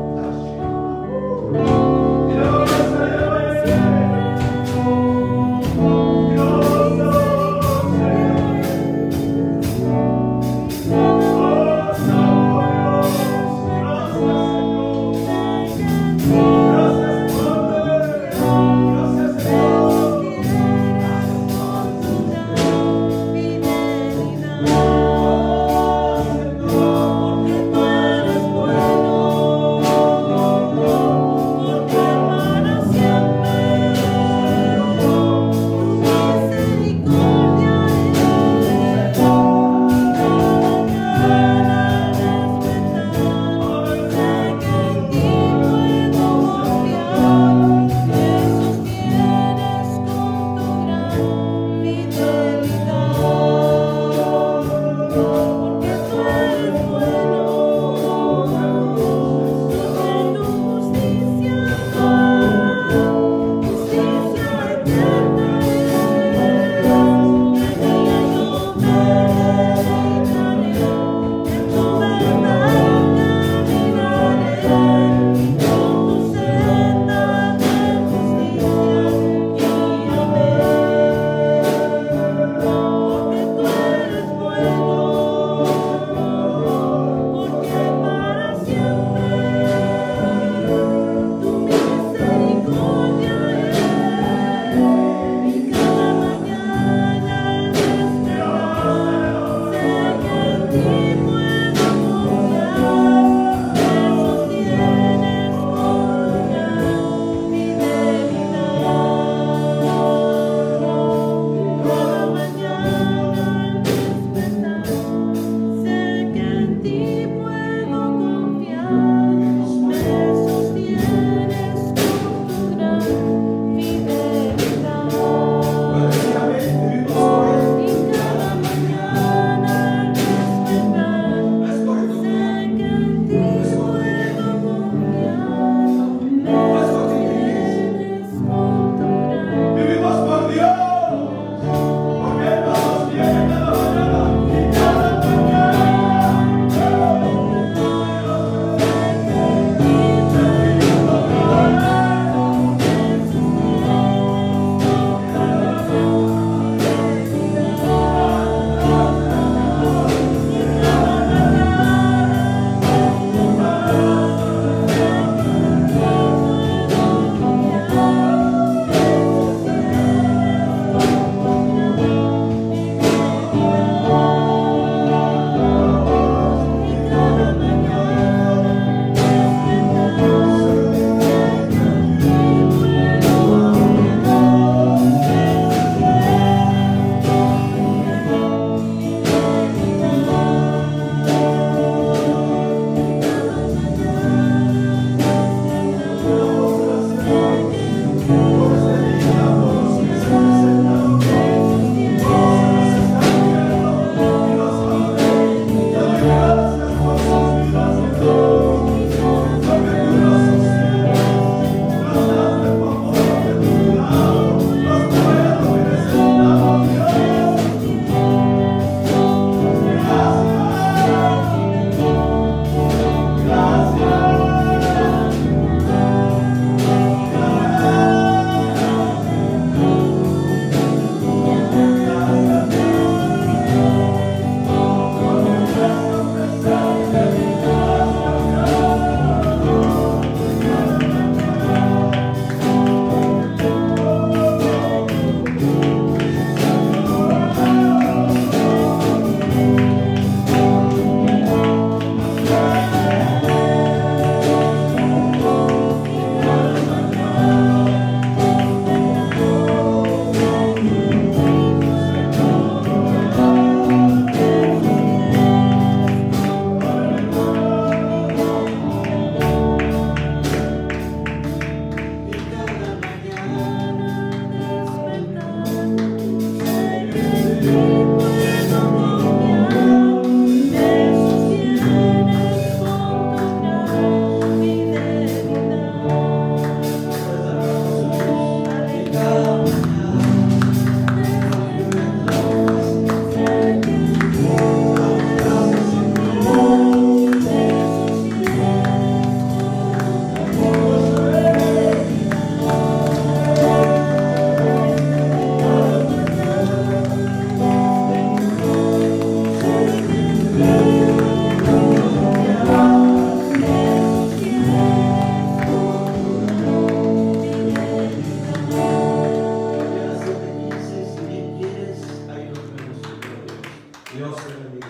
Dios te bendiga.